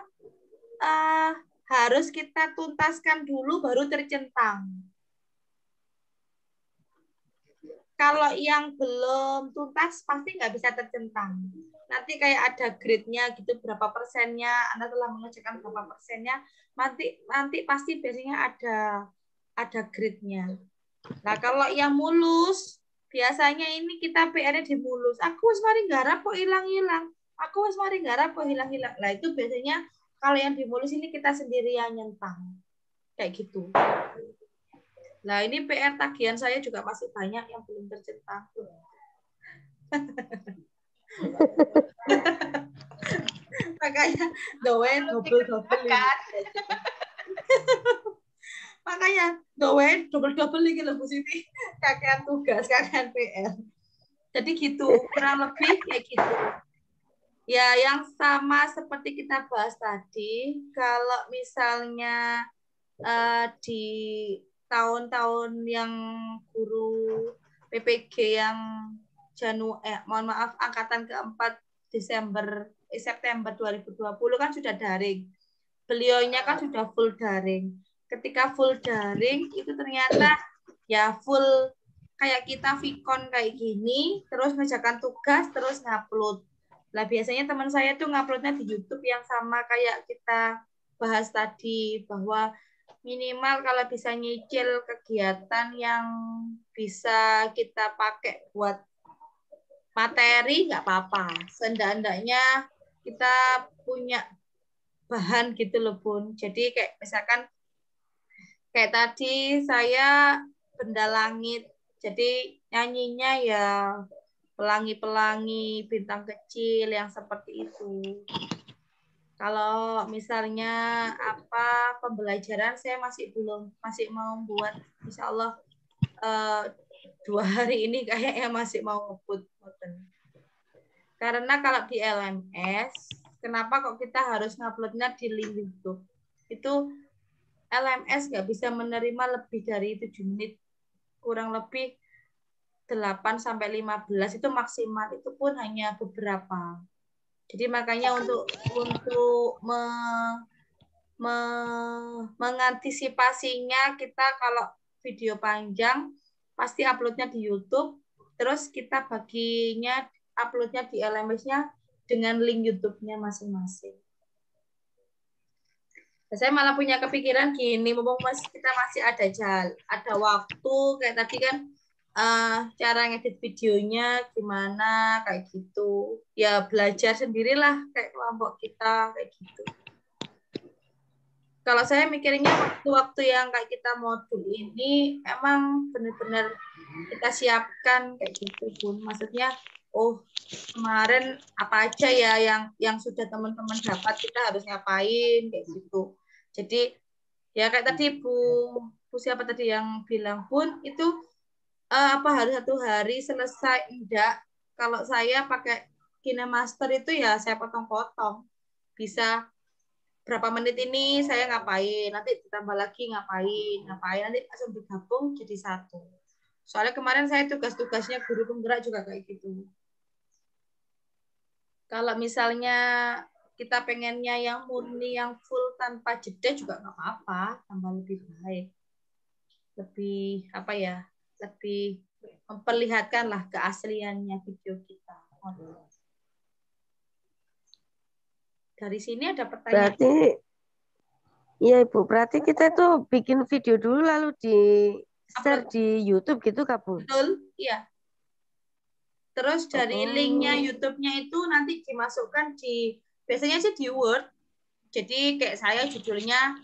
harus kita tuntaskan dulu baru tercentang. Kalau yang belum tuntas pasti nggak bisa tercentang. Nanti kayak ada grade-nya gitu, berapa persennya, Anda telah mengerjakan berapa persennya, nanti pasti biasanya ada grade-nya. Nah, kalau yang mulus, biasanya ini kita PR-nya di mulus. Aku wis mari garap kok hilang-hilang. Aku wis mari garap kok hilang-hilang. Nah, itu biasanya kalau yang di mulus ini kita sendiri yang nyentang. Kayak gitu. Nah, ini PR tagihan saya juga masih banyak yang belum tercentang. Makanya doain double-double kan. Makanya doain double-double ini loh Bu Siti. Kakean tugas, kakean PR. Jadi gitu, kurang lebih kayak gitu. Ya, yang sama seperti kita bahas tadi, kalau misalnya di tahun-tahun yang guru PPG yang mohon maaf angkatan keempat September 2020 kan sudah daring. Beliaunya kan sudah full daring. Ketika full daring itu ternyata ya full kayak kita Vicon kayak gini, terus ngerjakan tugas, terus ngupload. Lah biasanya teman saya tuh nguploadnya di YouTube yang sama kayak kita bahas tadi, bahwa minimal kalau bisa nyicil kegiatan yang bisa kita pakai buat materi nggak apa-apa. Seenggak-enggaknya kita punya bahan gitu loh Bun. Jadi kayak misalkan kayak tadi saya Benda Langit. Jadi nyanyinya ya pelangi-pelangi, bintang kecil yang seperti itu. Kalau misalnya apa pembelajaran saya masih mau buat, insya Allah 2 hari ini kayaknya masih mau ngebut. Karena kalau di LMS, kenapa kok kita harus nguploadnya di link YouTube? Itu LMS nggak bisa menerima lebih dari 7 menit, kurang lebih 8-15 itu maksimal, itu pun hanya beberapa. Jadi makanya untuk mengantisipasinya kita kalau video panjang pasti uploadnya di YouTube, terus kita baginya uploadnya di LMS-nya dengan link YouTube-nya masing-masing. Saya malah punya kepikiran gini, mumpung kita masih ada waktu kayak tadi kan. Cara ngedit videonya gimana kayak gitu ya, belajar sendirilah kayak kelompok kita kayak gitu. Kalau saya mikirnya waktu-waktu yang kayak kita modul ini emang benar-benar kita siapkan kayak gitu Bun. Maksudnya kemarin apa aja ya yang sudah teman-teman dapat, kita harus ngapain kayak gitu. Jadi ya kayak tadi Bu siapa tadi yang bilang Bun itu harus 1 hari selesai? Enggak. Kalau saya pakai KineMaster itu ya saya potong-potong. Bisa berapa menit ini saya ngapain, nanti ditambah lagi ngapain, nanti langsung digabung jadi satu. Soalnya kemarin saya tugas-tugasnya guru penggerak juga kayak gitu. Kalau misalnya kita pengennya yang murni, yang full tanpa jeda juga nggak apa-apa, tambah lebih baik. Lebih lebih memperlihatkanlah keasliannya video kita. Dari sini ada pertanyaan. Berarti, iya Ibu, berarti kita tuh bikin video dulu lalu di share di YouTube gitu Kak Bu? Betul, iya. Terus dari linknya YouTube-nya itu nanti dimasukkan biasanya sih di Word. Jadi kayak saya judulnya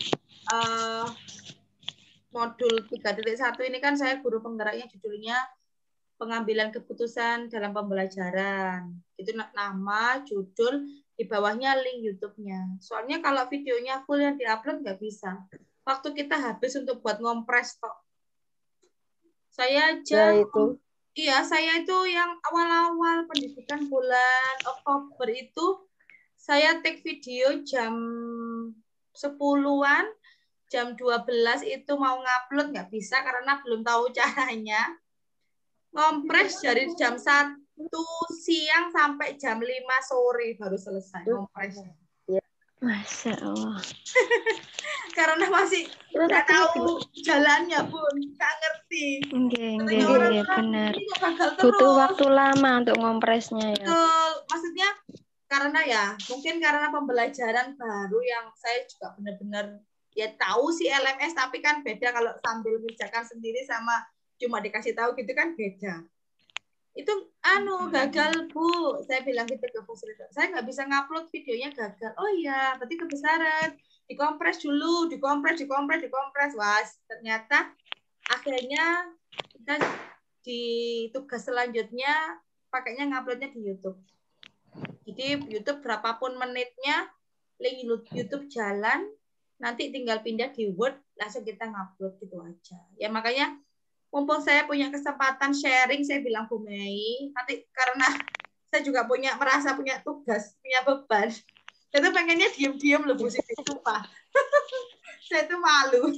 modul 3.1 ini kan saya guru penggeraknya, judulnya pengambilan keputusan dalam pembelajaran. Itu nama, judul, di bawahnya link YouTube-nya. Soalnya kalau videonya full yang diupload nggak bisa. Waktu kita habis untuk buat ngompres kok. Saya aja, iya saya itu yang awal-awal pendidikan bulan Oktober itu, saya take video jam 10-an, jam 12 itu mau ngupload nggak bisa karena belum tahu caranya. Ngompres dari jam 1 siang sampai jam 5 sore baru selesai ngompres. Masya Allah. Karena masih nggak tahu jalannya Bun, nggak ngerti. Enggak, benar. Butuh waktu lama untuk ngompresnya ya. Betul, maksudnya karena ya mungkin karena pembelajaran baru yang saya juga benar-benar ya tahu sih LMS, tapi kan beda kalau sambil mengerjakan sendiri sama cuma dikasih tahu gitu kan beda. Itu gagal Bu, saya bilang gitu ke fasilitator, saya nggak bisa ngupload videonya, gagal. Oh iya, berarti kebesaran, dikompres dulu, dikompres. Wah, ternyata akhirnya kita di tugas selanjutnya pakainya nguploadnya di YouTube. Jadi YouTube berapapun menitnya, link YouTube jalan, nanti tinggal pindah di Word, langsung kita ngupload gitu aja. Ya makanya mumpung saya punya kesempatan sharing, saya bilang Bu Mei, nanti karena saya juga merasa punya tugas, punya beban. Saya tuh pengennya diem-diem loh Bu Siti, sumpah. Saya tuh malu.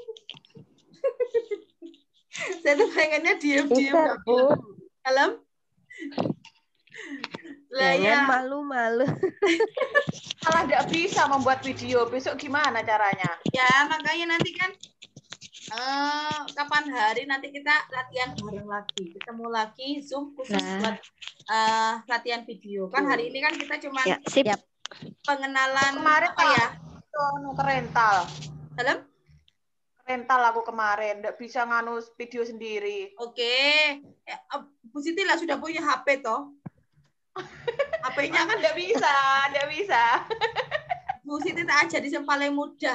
Saya tuh pengennya diem-diem. Halo? Lah ya. Malu-malu. Malah nggak bisa membuat video, besok gimana caranya? Ya, makanya nanti kan kapan hari nanti kita latihan bareng lagi, ketemu lagi Zoom khusus buat latihan video. Kan hari ini kan kita cuma pengenalan kemarin apa ya? Ke rental. Dalam? Rental aku kemarin, nggak bisa nganu video sendiri. Oke. Bu Siti lah sudah punya HP toh? HP-nya kan nggak bisa. Bu Siti tak aja di yang paling mudah.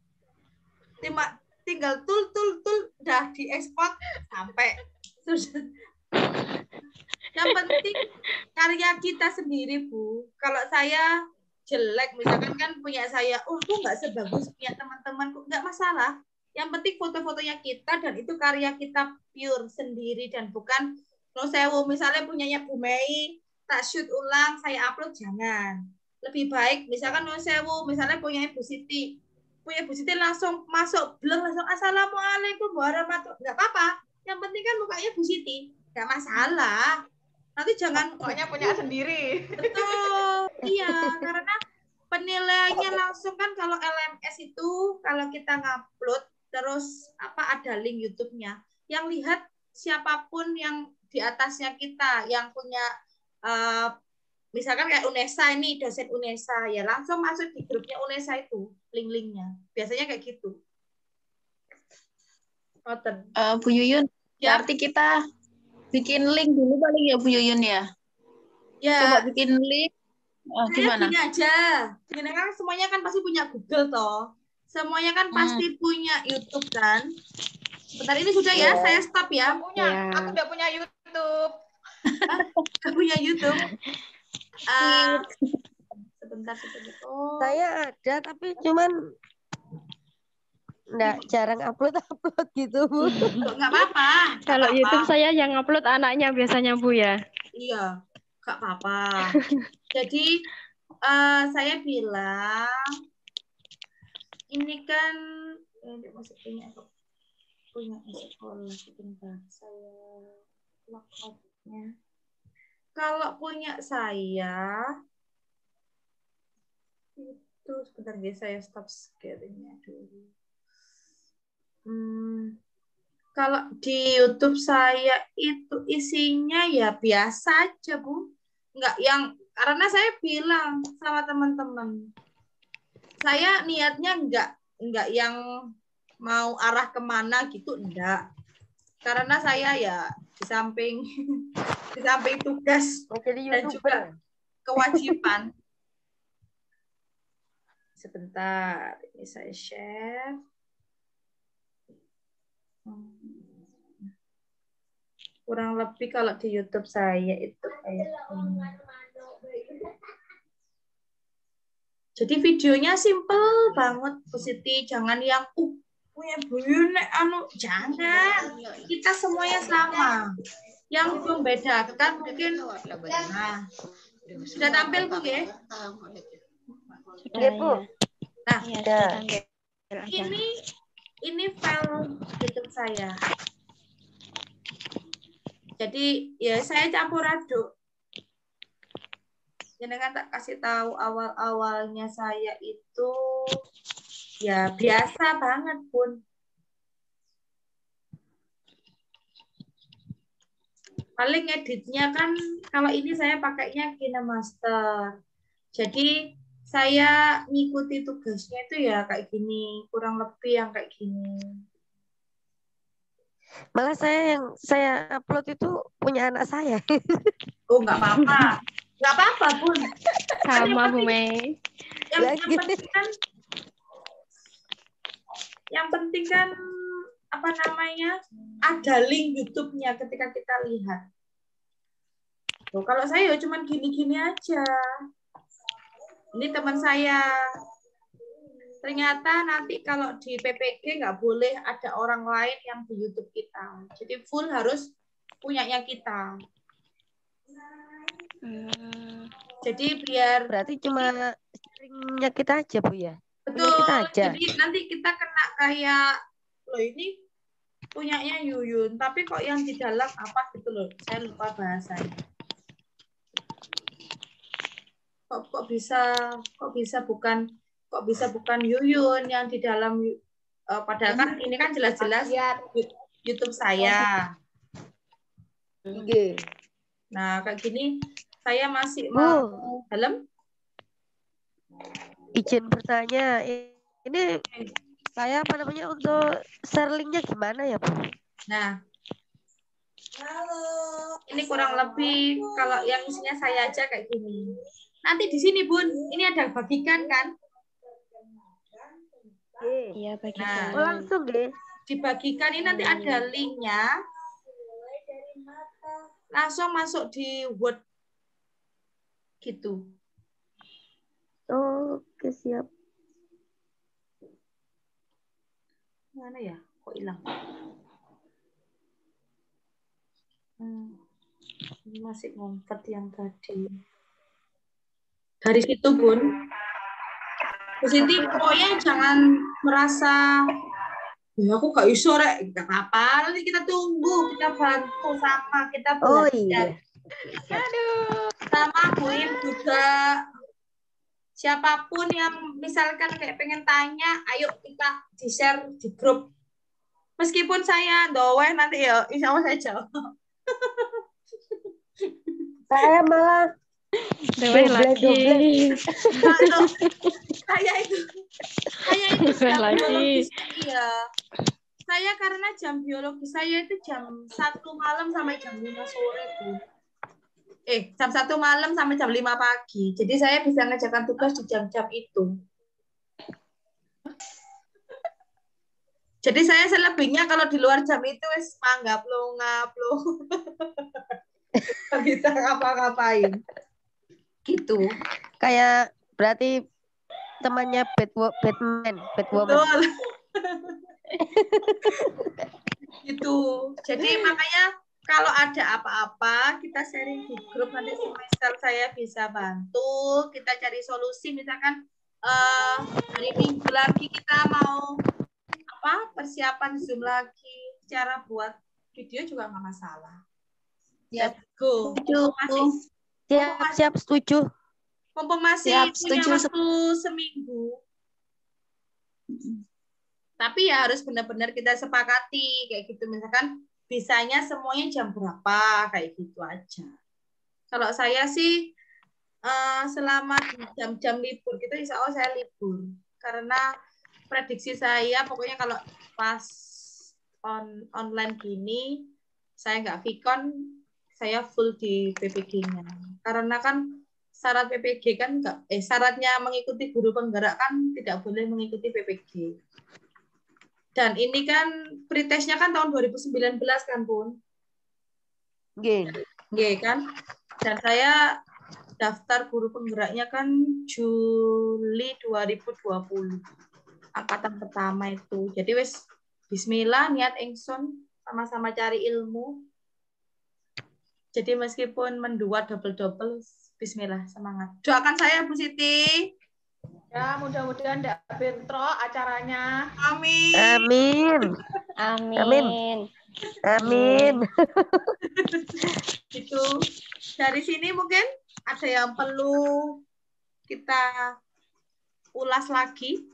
Tinggal tul udah diekspor sampai sudah. Yang penting karya kita sendiri Bu. Kalau saya jelek misalkan kan punya saya, aku nggak sebagus punya teman-temanku, nggak masalah. Yang penting foto-fotonya kita dan itu karya kita pure sendiri dan bukan sewu misalnya punyanya Bu Mei tak shoot ulang saya upload, jangan. Lebih baik misalkan sewu misalnya punya Bu Siti langsung masuk blog langsung assalamualaikum warahmatullahi, nggak apa-apa. Yang penting kan mukanya Bu Siti, nggak masalah. Nanti jangan pokoknya punya sendiri. Betul, iya karena penilaiannya langsung kan kalau LMS itu kalau kita ngupload terus ada link YouTube-nya, yang lihat siapapun yang di atasnya kita yang punya misalkan kayak UNESA ini dosen UNESA ya langsung masuk di grupnya UNESA itu link-linknya biasanya kayak gitu. Bu Yuyun, berarti kita bikin link dulu paling ya Bu Yuyun ya. Coba bikin link. Gimana? Gini aja, gini kan semuanya kan pasti punya Google toh, semuanya kan pasti punya YouTube kan. Sebentar ini sudah ya, saya stop ya. Aku nggak punya YouTube. Nggak punya YouTube. Sebentar. Saya ada tapi cuman jarang upload gitu Bu. Nggak apa-apa. Kalau YouTube saya yang upload anaknya biasanya Bu ya. Iya, nggak apa-apa. Jadi saya bilang ini kan masih punya sekolah sebentar saya logoutnya. Kalau punya saya itu sebentar guys, saya stop sharingnya dulu. Kalau di YouTube saya itu isinya ya biasa aja Bu, nggak yang karena saya bilang sama teman-teman, saya niatnya nggak yang mau arah kemana gitu, enggak. Karena saya ya di samping tugas dan juga kewajiban, Sebentar, ini saya share. Kurang lebih kalau di YouTube saya itu kayak gini. Jadi videonya simple banget, Bu Siti. Jangan yang punya buyun jangan. Kita semuanya sama. Yang membedakan mungkin sudah tampil Bu ya? Iya, Bu. Nah, Sudah tampil. ini file YouTube saya. Jadi ya saya campur aduk. Jangan tak kasih tahu awal-awalnya saya itu ya biasa banget Bun. Paling editnya kan kalau ini saya pakainya KineMaster. Jadi saya ngikuti tugasnya itu ya kayak gini, kurang lebih yang kayak gini. Malah yang saya upload itu punya anak saya. Oh, nggak apa-apa. Nggak apa-apa, Bun. Sama Bu Mei. Yang penting kan apa namanya? Ada link YouTube-nya ketika kita lihat. Tuh, kalau saya cuma gini-gini aja. Ini teman saya. Ternyata nanti kalau di PPG nggak boleh ada orang lain yang di YouTube kita. Jadi full harus punyanya kita. Jadi biar berarti cuma sharingnya kita aja Bu ya. Betul. Kita aja. Jadi nanti kita kena kayak loh ini punyanya Yuyun, tapi kok yang di dalam apa gitu loh. Saya lupa bahasanya. Kok bisa bukan Yuyun yang di dalam padahal kan ini kan jelas-jelas YouTube saya. Nah, kayak gini saya masih mau dalam izin bertanya. Ini saya apa namanya untuk share linknya gimana ya, Bu? Nah, ini kurang lebih kalau yang isinya saya aja kayak gini. Nanti di sini Bun, ini ada bagikan kan? Iya, bagikan. Nah, langsung deh. Dibagikan ini nanti ada linknya. Langsung masuk di Word gitu. Oke, siap. Mana ya? Kok hilang? Ini masih ngumpet yang tadi. Dari situ Bun. Bu Sinti, pokoknya jangan merasa ya aku gak iso rek, gak apa-apa. Nanti kita tunggu, kita bantu sama, kita belajar. Oh iya. Aduh, sama Buin juga. Siapapun yang misalkan kayak pengen tanya, ayo kita di-share di grup. Meskipun saya doeh nanti ya, insya Allah saya jawab. Saya malah Dewe lagi. Saya itu jam biologi saya. Saya karena jam biologi saya itu jam 1 malam sampai jam 5 sore tuh. Jam 1 malam sampai jam 5 pagi. Jadi saya bisa ngerjakan tugas di jam-jam itu. Jadi saya selebihnya kalau di luar jam itu wis manggaplo ngaplo. Nggak bisa ngapa-ngapain. Gitu. Kayak berarti temannya Batman. Betul. Gitu. Jadi makanya kalau ada apa-apa kita sharing di grup, nanti semester saya bisa bantu, kita cari solusi. Misalkan hari Minggu lagi kita mau persiapan Zoom lagi, cara buat video juga nggak masalah. Ya, go. Siap, setuju. Mumpung masih punya waktu seminggu. Tapi ya harus benar-benar kita sepakati kayak gitu. Misalkan bisanya semuanya jam berapa kayak gitu aja. Kalau saya sih selama jam-jam libur gitu insya Allah saya libur. Karena prediksi saya pokoknya kalau pas online gini saya nggak Vicon, saya full di PPG-nya. Karena kan syarat PPG kan syaratnya mengikuti guru penggerak kan tidak boleh mengikuti PPG. Dan ini kan pretestnya kan tahun 2019 kan, Bun? Nggih kan? Dan saya daftar guru penggeraknya kan Juli 2020. Angkatan pertama itu. Jadi wis bismillah niat ingsun sama-sama cari ilmu. Jadi meskipun mendua double-double, bismillah, semangat. Doakan saya, Bu Siti. Ya, mudah-mudahan tidak bentrok acaranya. Amin. Amin. Amin. Amin. Itu dari sini mungkin ada yang perlu kita ulas lagi.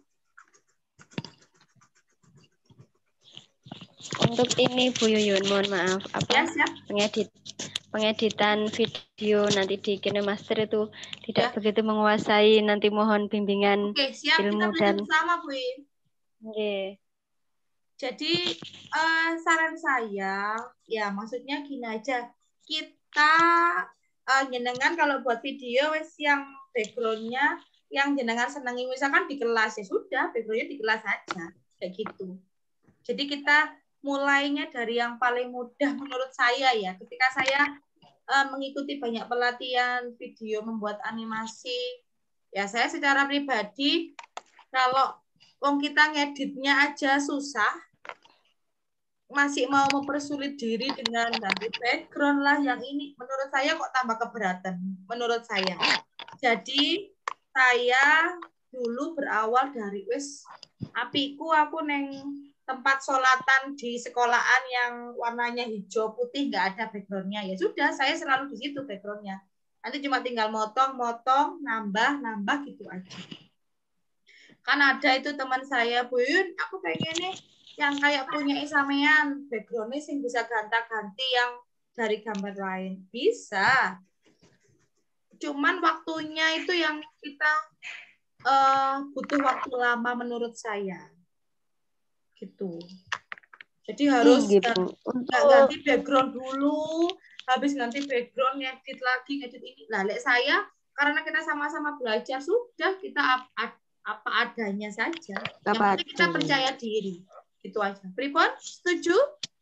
Untuk ini Bu Yuyun, mohon maaf, Ya, siap. pengeditan video nanti di KineMaster itu tidak begitu menguasai, nanti mohon bimbingan Oke, siap, ilmu kita dan bersama, Bu. Oke. Jadi saran saya, ya maksudnya gini aja, kita jenengan kalau buat video wes yang backgroundnya yang jenengan senangi, misalkan di kelas ya sudah backgroundnya di kelas aja kayak gitu. Jadi kita mulainya dari yang paling mudah menurut saya ya. Ketika saya mengikuti banyak pelatihan video membuat animasi, ya saya secara pribadi kalau kita ngeditnya aja susah, masih mau mempersulit diri dengan ganti background lah yang ini, menurut saya kok tambah keberatan, menurut saya. Jadi saya dulu berawal dari wis apiku aku neng tempat sholatan di sekolahan yang warnanya hijau putih nggak ada backgroundnya, ya sudah saya selalu di situ backgroundnya. Nanti cuma tinggal motong, nambah gitu aja. Kan ada itu teman saya, Bun, aku pengen nih yang kayak punya isamean, backgroundnya sing bisa ganti yang dari gambar lain. Bisa. Cuman waktunya itu yang kita butuh waktu lama menurut saya. Gitu. Jadi harus ganti background dulu, habis ganti background, ngedit lagi, ngedit ini. Nah, saya karena kita sama-sama belajar, sudah kita apa adanya saja. Yang penting kita percaya diri. Itu aja. Pripon, setuju?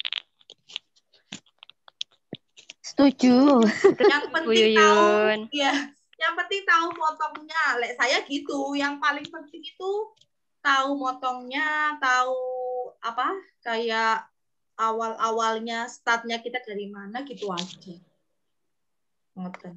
Setuju. Yang penting tahu, ya. Yang penting tahu potongnya. Saya gitu. Yang paling penting itu tahu motongnya, tahu apa kayak awal-awalnya, startnya kita dari mana gitu aja. Ngoten.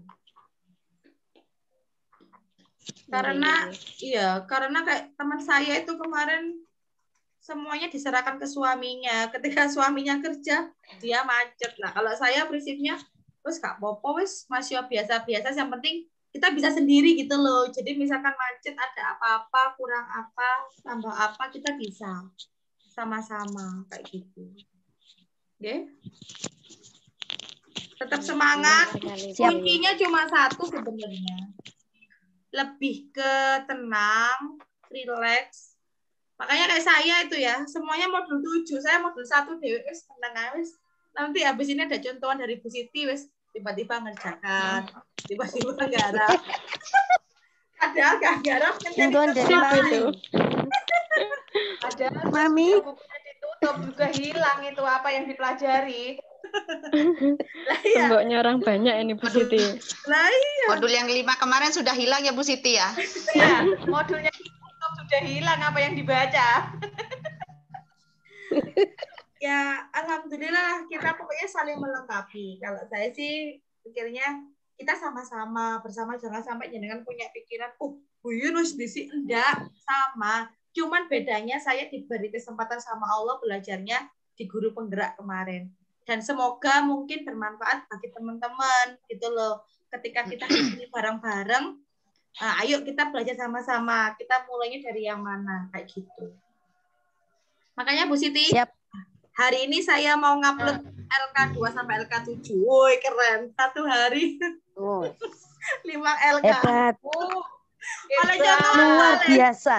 Karena kayak teman saya itu kemarin semuanya diserahkan ke suaminya. Ketika suaminya kerja, dia macet. Nah, kalau saya prinsipnya terus gak apa-apa wis masih biasa-biasa, yang penting kita bisa sendiri gitu loh. Jadi misalkan macet ada apa-apa, kurang apa, tambah apa, kita bisa sama-sama kayak gitu. Oke? Tetap semangat. Kuncinya cuma satu sebenarnya. Lebih ke tenang, relax. Makanya kayak saya itu ya, semuanya modul 7, saya modul 1 wis tenang wis. Nanti habis ini ada contohan dari Bu Siti wis tiba-tiba ngerjakan, tiba-tiba garap. Ada gak garap Contohan dari Mami. Ada Mami bukunya ditutup juga hilang itu apa yang dipelajari. Temboknya orang banyak ini Bu Siti. Lah iya. Modul yang 5 kemarin sudah hilang ya Bu Siti ya? Ya, modulnya ditutup sudah hilang apa yang dibaca. Ya, alhamdulillah kita pokoknya saling melengkapi. Kalau saya sih pikirnya kita sama-sama bersama, jangan sampai jenengan punya pikiran, Bu Yunus bisi enggak sama. Cuman bedanya saya diberi kesempatan sama Allah belajarnya di guru penggerak kemarin. Dan semoga mungkin bermanfaat bagi teman-teman gitu loh. Ketika kita ini bareng-bareng, ayo kita belajar sama-sama. Kita mulainya dari yang mana kayak gitu. Makanya Bu Siti, siap. Hari ini saya mau ngupload LK2 sampai LK7. Woi, keren. Satu hari. 5 LK. Hebat. Oleh contohan luar biasa.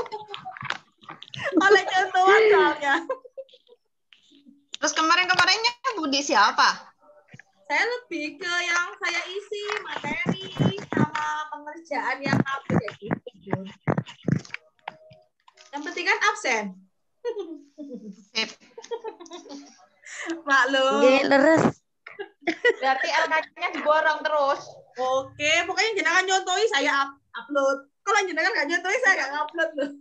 Oleh contohan soalnya. Terus kemarin-kemarinnya Budi siapa? Saya lebih ke yang saya isi materi sama kerjaan yang apa kayak gitu, Jun. Yang penting kan absen. Maklum. Nggih, leres. Berarti LK-nya diborong terus. Oke, pokoknya jenengan nyontoi saya upload. Kalau jenengan nggak nyontoi saya nggak upload loh.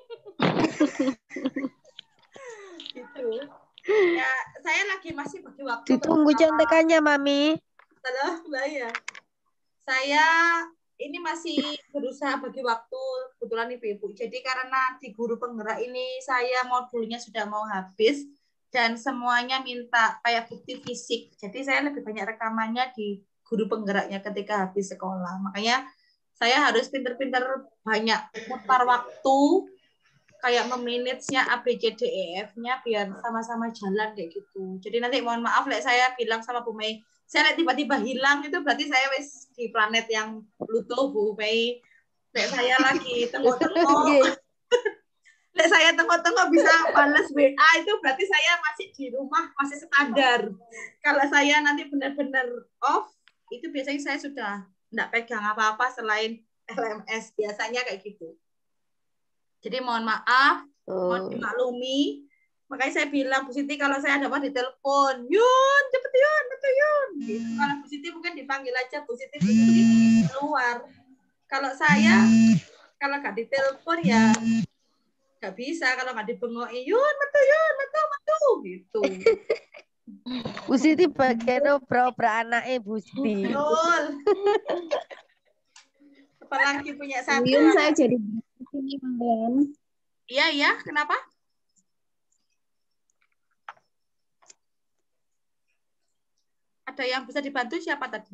Gitu. Ya, saya lagi masih bagi waktu. Ditunggu contekannya, Mami. Halo, Mbak ya. Saya ini masih berusaha bagi waktu, kebetulan Ibu-ibu. Jadi karena di guru penggerak ini saya modulnya sudah mau habis dan semuanya minta kayak bukti fisik. Jadi saya lebih banyak rekamannya di guru penggeraknya ketika habis sekolah. Makanya saya harus pinter-pinter banyak mutar waktu kayak memanage-nya ABCDEF-nya biar sama-sama jalan kayak gitu. Jadi nanti mohon maaf saya bilang sama Bu Mei, saya tiba-tiba hilang itu berarti saya wis di planet yang Pluto, Bu Mei. Saya lagi tengok-tengok. Saya tengok-tengok bisa balas WA itu berarti saya masih di rumah, masih standar. Kalau saya nanti benar-benar off, itu biasanya saya sudah enggak pegang apa-apa selain LMS. Biasanya kayak gitu. Jadi mohon maaf, mohon dimaklumi. Makanya saya bilang Bu Siti kalau saya dapat ditelepon, Yun, cepet Yun, betul Yun. Gitu. Kalau Bu Siti mungkin dipanggil aja Bu Siti di luar. Kalau saya, kalau nggak ditelepon ya nggak bisa. Kalau nggak dibengoi, Yun, betul, gitu. Bu Siti bagian obra-obra anaknya Bu Siti. Betul. Apalagi punya satu. Yun, saya jadi ini, Manggan. Iya, kenapa? Ada yang bisa dibantu siapa tadi?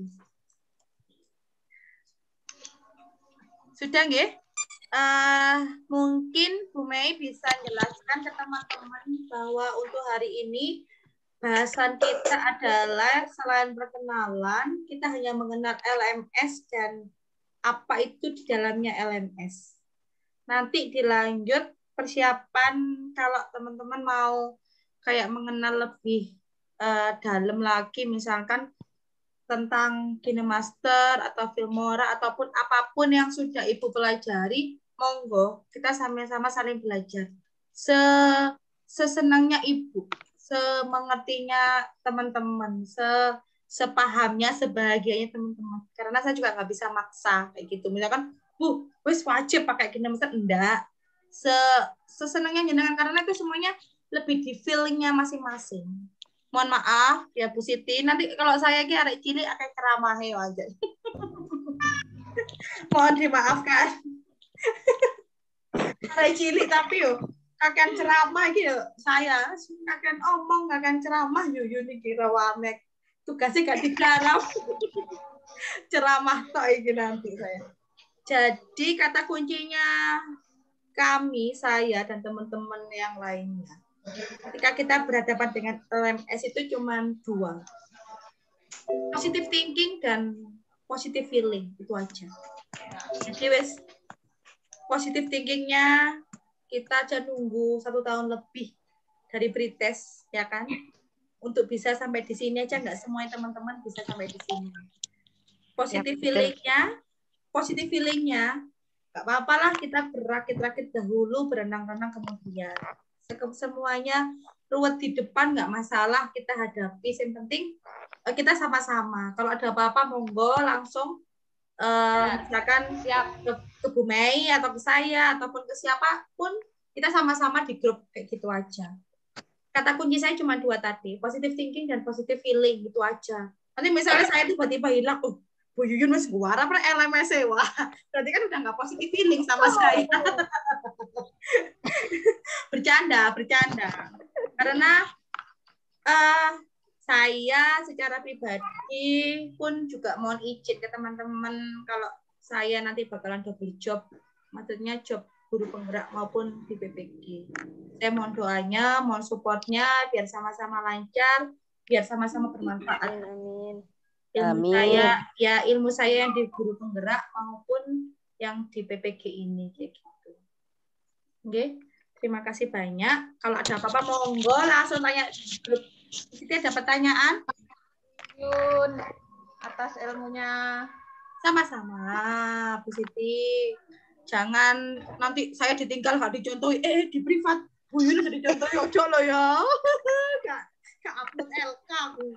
Sudah nggih? Mungkin Bu Mei bisa jelaskan ke teman-teman bahwa untuk hari ini bahasan kita adalah selain perkenalan, kita hanya mengenal LMS dan apa itu di dalamnya LMS. Nanti dilanjut persiapan kalau teman-teman mau kayak mengenal lebih dalam lagi, misalkan tentang KineMaster atau Filmora ataupun apapun yang sudah Ibu pelajari, monggo kita sama-sama saling belajar. Sesenangnya Ibu, semengertinya teman-teman, sepahamnya, sebahagianya teman-teman. Karena saya juga nggak bisa maksa kayak gitu. Misalkan, Bu, wis wajib pakai KineMaster, enggak. Sesenangnya jenengan karena itu semuanya lebih di feelingnya masing-masing. Mohon maaf ya Bu Siti, nanti kalau saya ki arek cilik akan ceramah aja. Mohon dimaafkan. Arek cilik tapi yo akan ceramah gitu saya akan omong akan ceramah yo niki rawamek. Tugasnya gak digarap. Ceramah tok iki nanti saya. Jadi kata kuncinya kami, saya dan teman-teman yang lainnya. Ketika kita berhadapan dengan LMS itu cuma dua. Positive thinking dan positive feeling, itu aja. Jadi wes positive thinkingnya kita aja nunggu 1 tahun lebih dari pretest, ya kan? Untuk bisa sampai di sini aja nggak semua teman-teman bisa sampai di sini. Positive feelingnya nggak apa-apa lah kita berakit-rakit dahulu, berenang-renang kemudian. Semuanya ruwet di depan nggak masalah, kita hadapi. Yang penting kita sama-sama. Kalau ada apa-apa monggo langsung misalkan ke Bu Mei atau ke saya ataupun ke siapapun, kita sama-sama di grup kayak gitu aja. Kata kunci saya cuma 2 tadi, positive thinking dan positive feeling, itu aja. Nanti misalnya saya tiba-tiba hilang, Bu Yuyun mas gua apa LMS wah, berarti kan udah nggak positive feeling sama saya. bercanda karena saya secara pribadi pun juga mohon izin ke teman-teman kalau saya nanti bakalan double job, maksudnya job guru penggerak maupun di PPG. Saya mohon doanya, mohon supportnya biar sama-sama lancar, biar sama-sama bermanfaat. Amin. Ilmu saya yang di guru penggerak maupun yang di PPG ini kayak gitu. Oke, terima kasih banyak. Kalau ada apa-apa monggo langsung tanya. Kita ada pertanyaan? Yun, atas ilmunya. Sama-sama, Bu Siti. Jangan nanti saya ditinggal nggak dicontohi. Di privat Bu Yun udah dicontohi ojo lo ya. Gak upload LK Bu.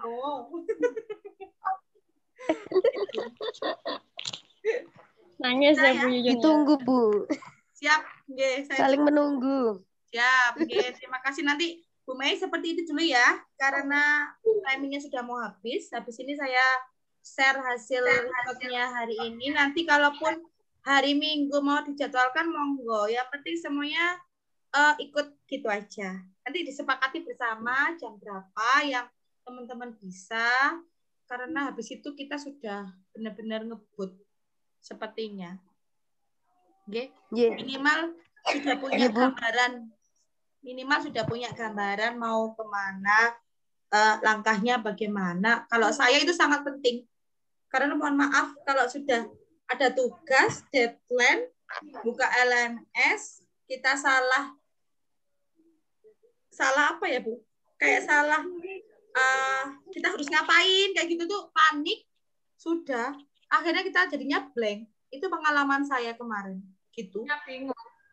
Nangis ya Bu Yuyun. Ditunggu, Bu. Siap, nggih, saya Saling menunggu. siap. Nggih, terima kasih. Nanti Bu Mei seperti itu dulu ya, karena timingnya sudah mau habis. Habis ini saya share hasil rekodnya hari ini. Nanti kalaupun hari Minggu mau dijadwalkan, monggo. Yang penting semuanya ikut gitu aja. Nanti disepakati bersama jam berapa yang teman-teman bisa. Karena habis itu kita sudah benar-benar ngebut sepertinya. Oke, minimal sudah punya gambaran. Minimal sudah punya gambaran mau kemana, langkahnya bagaimana. Kalau saya itu sangat penting. Karena mohon maaf kalau sudah ada tugas, deadline, buka LMS, kita salah apa ya Bu? Kayak salah, kita harus ngapain, kayak gitu tuh panik, sudah. Akhirnya kita jadinya blank. Itu pengalaman saya kemarin. Gitu. Ya, bingung.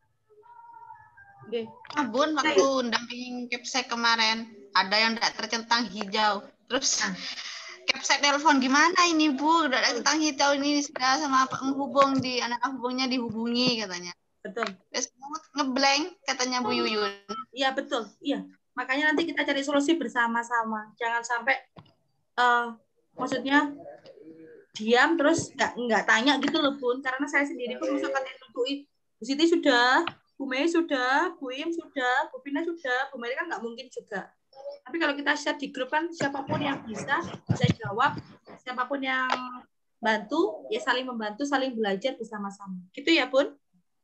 Okay. Bun, waktu dampingin Kepsek kemarin, ada yang tidak tercentang hijau. Terus Kepsek telepon, gimana ini Bu? Udah tercentang hijau ini sudah sama penghubung di anak hubungnya dihubungi katanya. Betul. Terus ngeblank katanya Bu Yuyun. Iya betul. Iya. Makanya nanti kita cari solusi bersama-sama. Jangan sampai maksudnya diam terus nggak tanya gitu loh Bun. Karena saya sendiri pun misalkan nuntuin Bu Siti sudah, Bu Mei sudah, Bu Im sudah, Bu Pina sudah, Bu Mei kan nggak mungkin juga. Tapi kalau kita share di grup kan siapapun yang bisa jawab, siapapun yang bantu, ya saling membantu, saling belajar bersama-sama. Gitu ya Bun?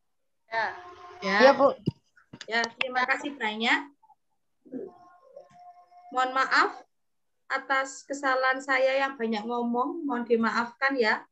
Ya Bu. Ya, terima kasih banyak. Mohon maaf atas kesalahan saya yang banyak ngomong, mohon dimaafkan ya.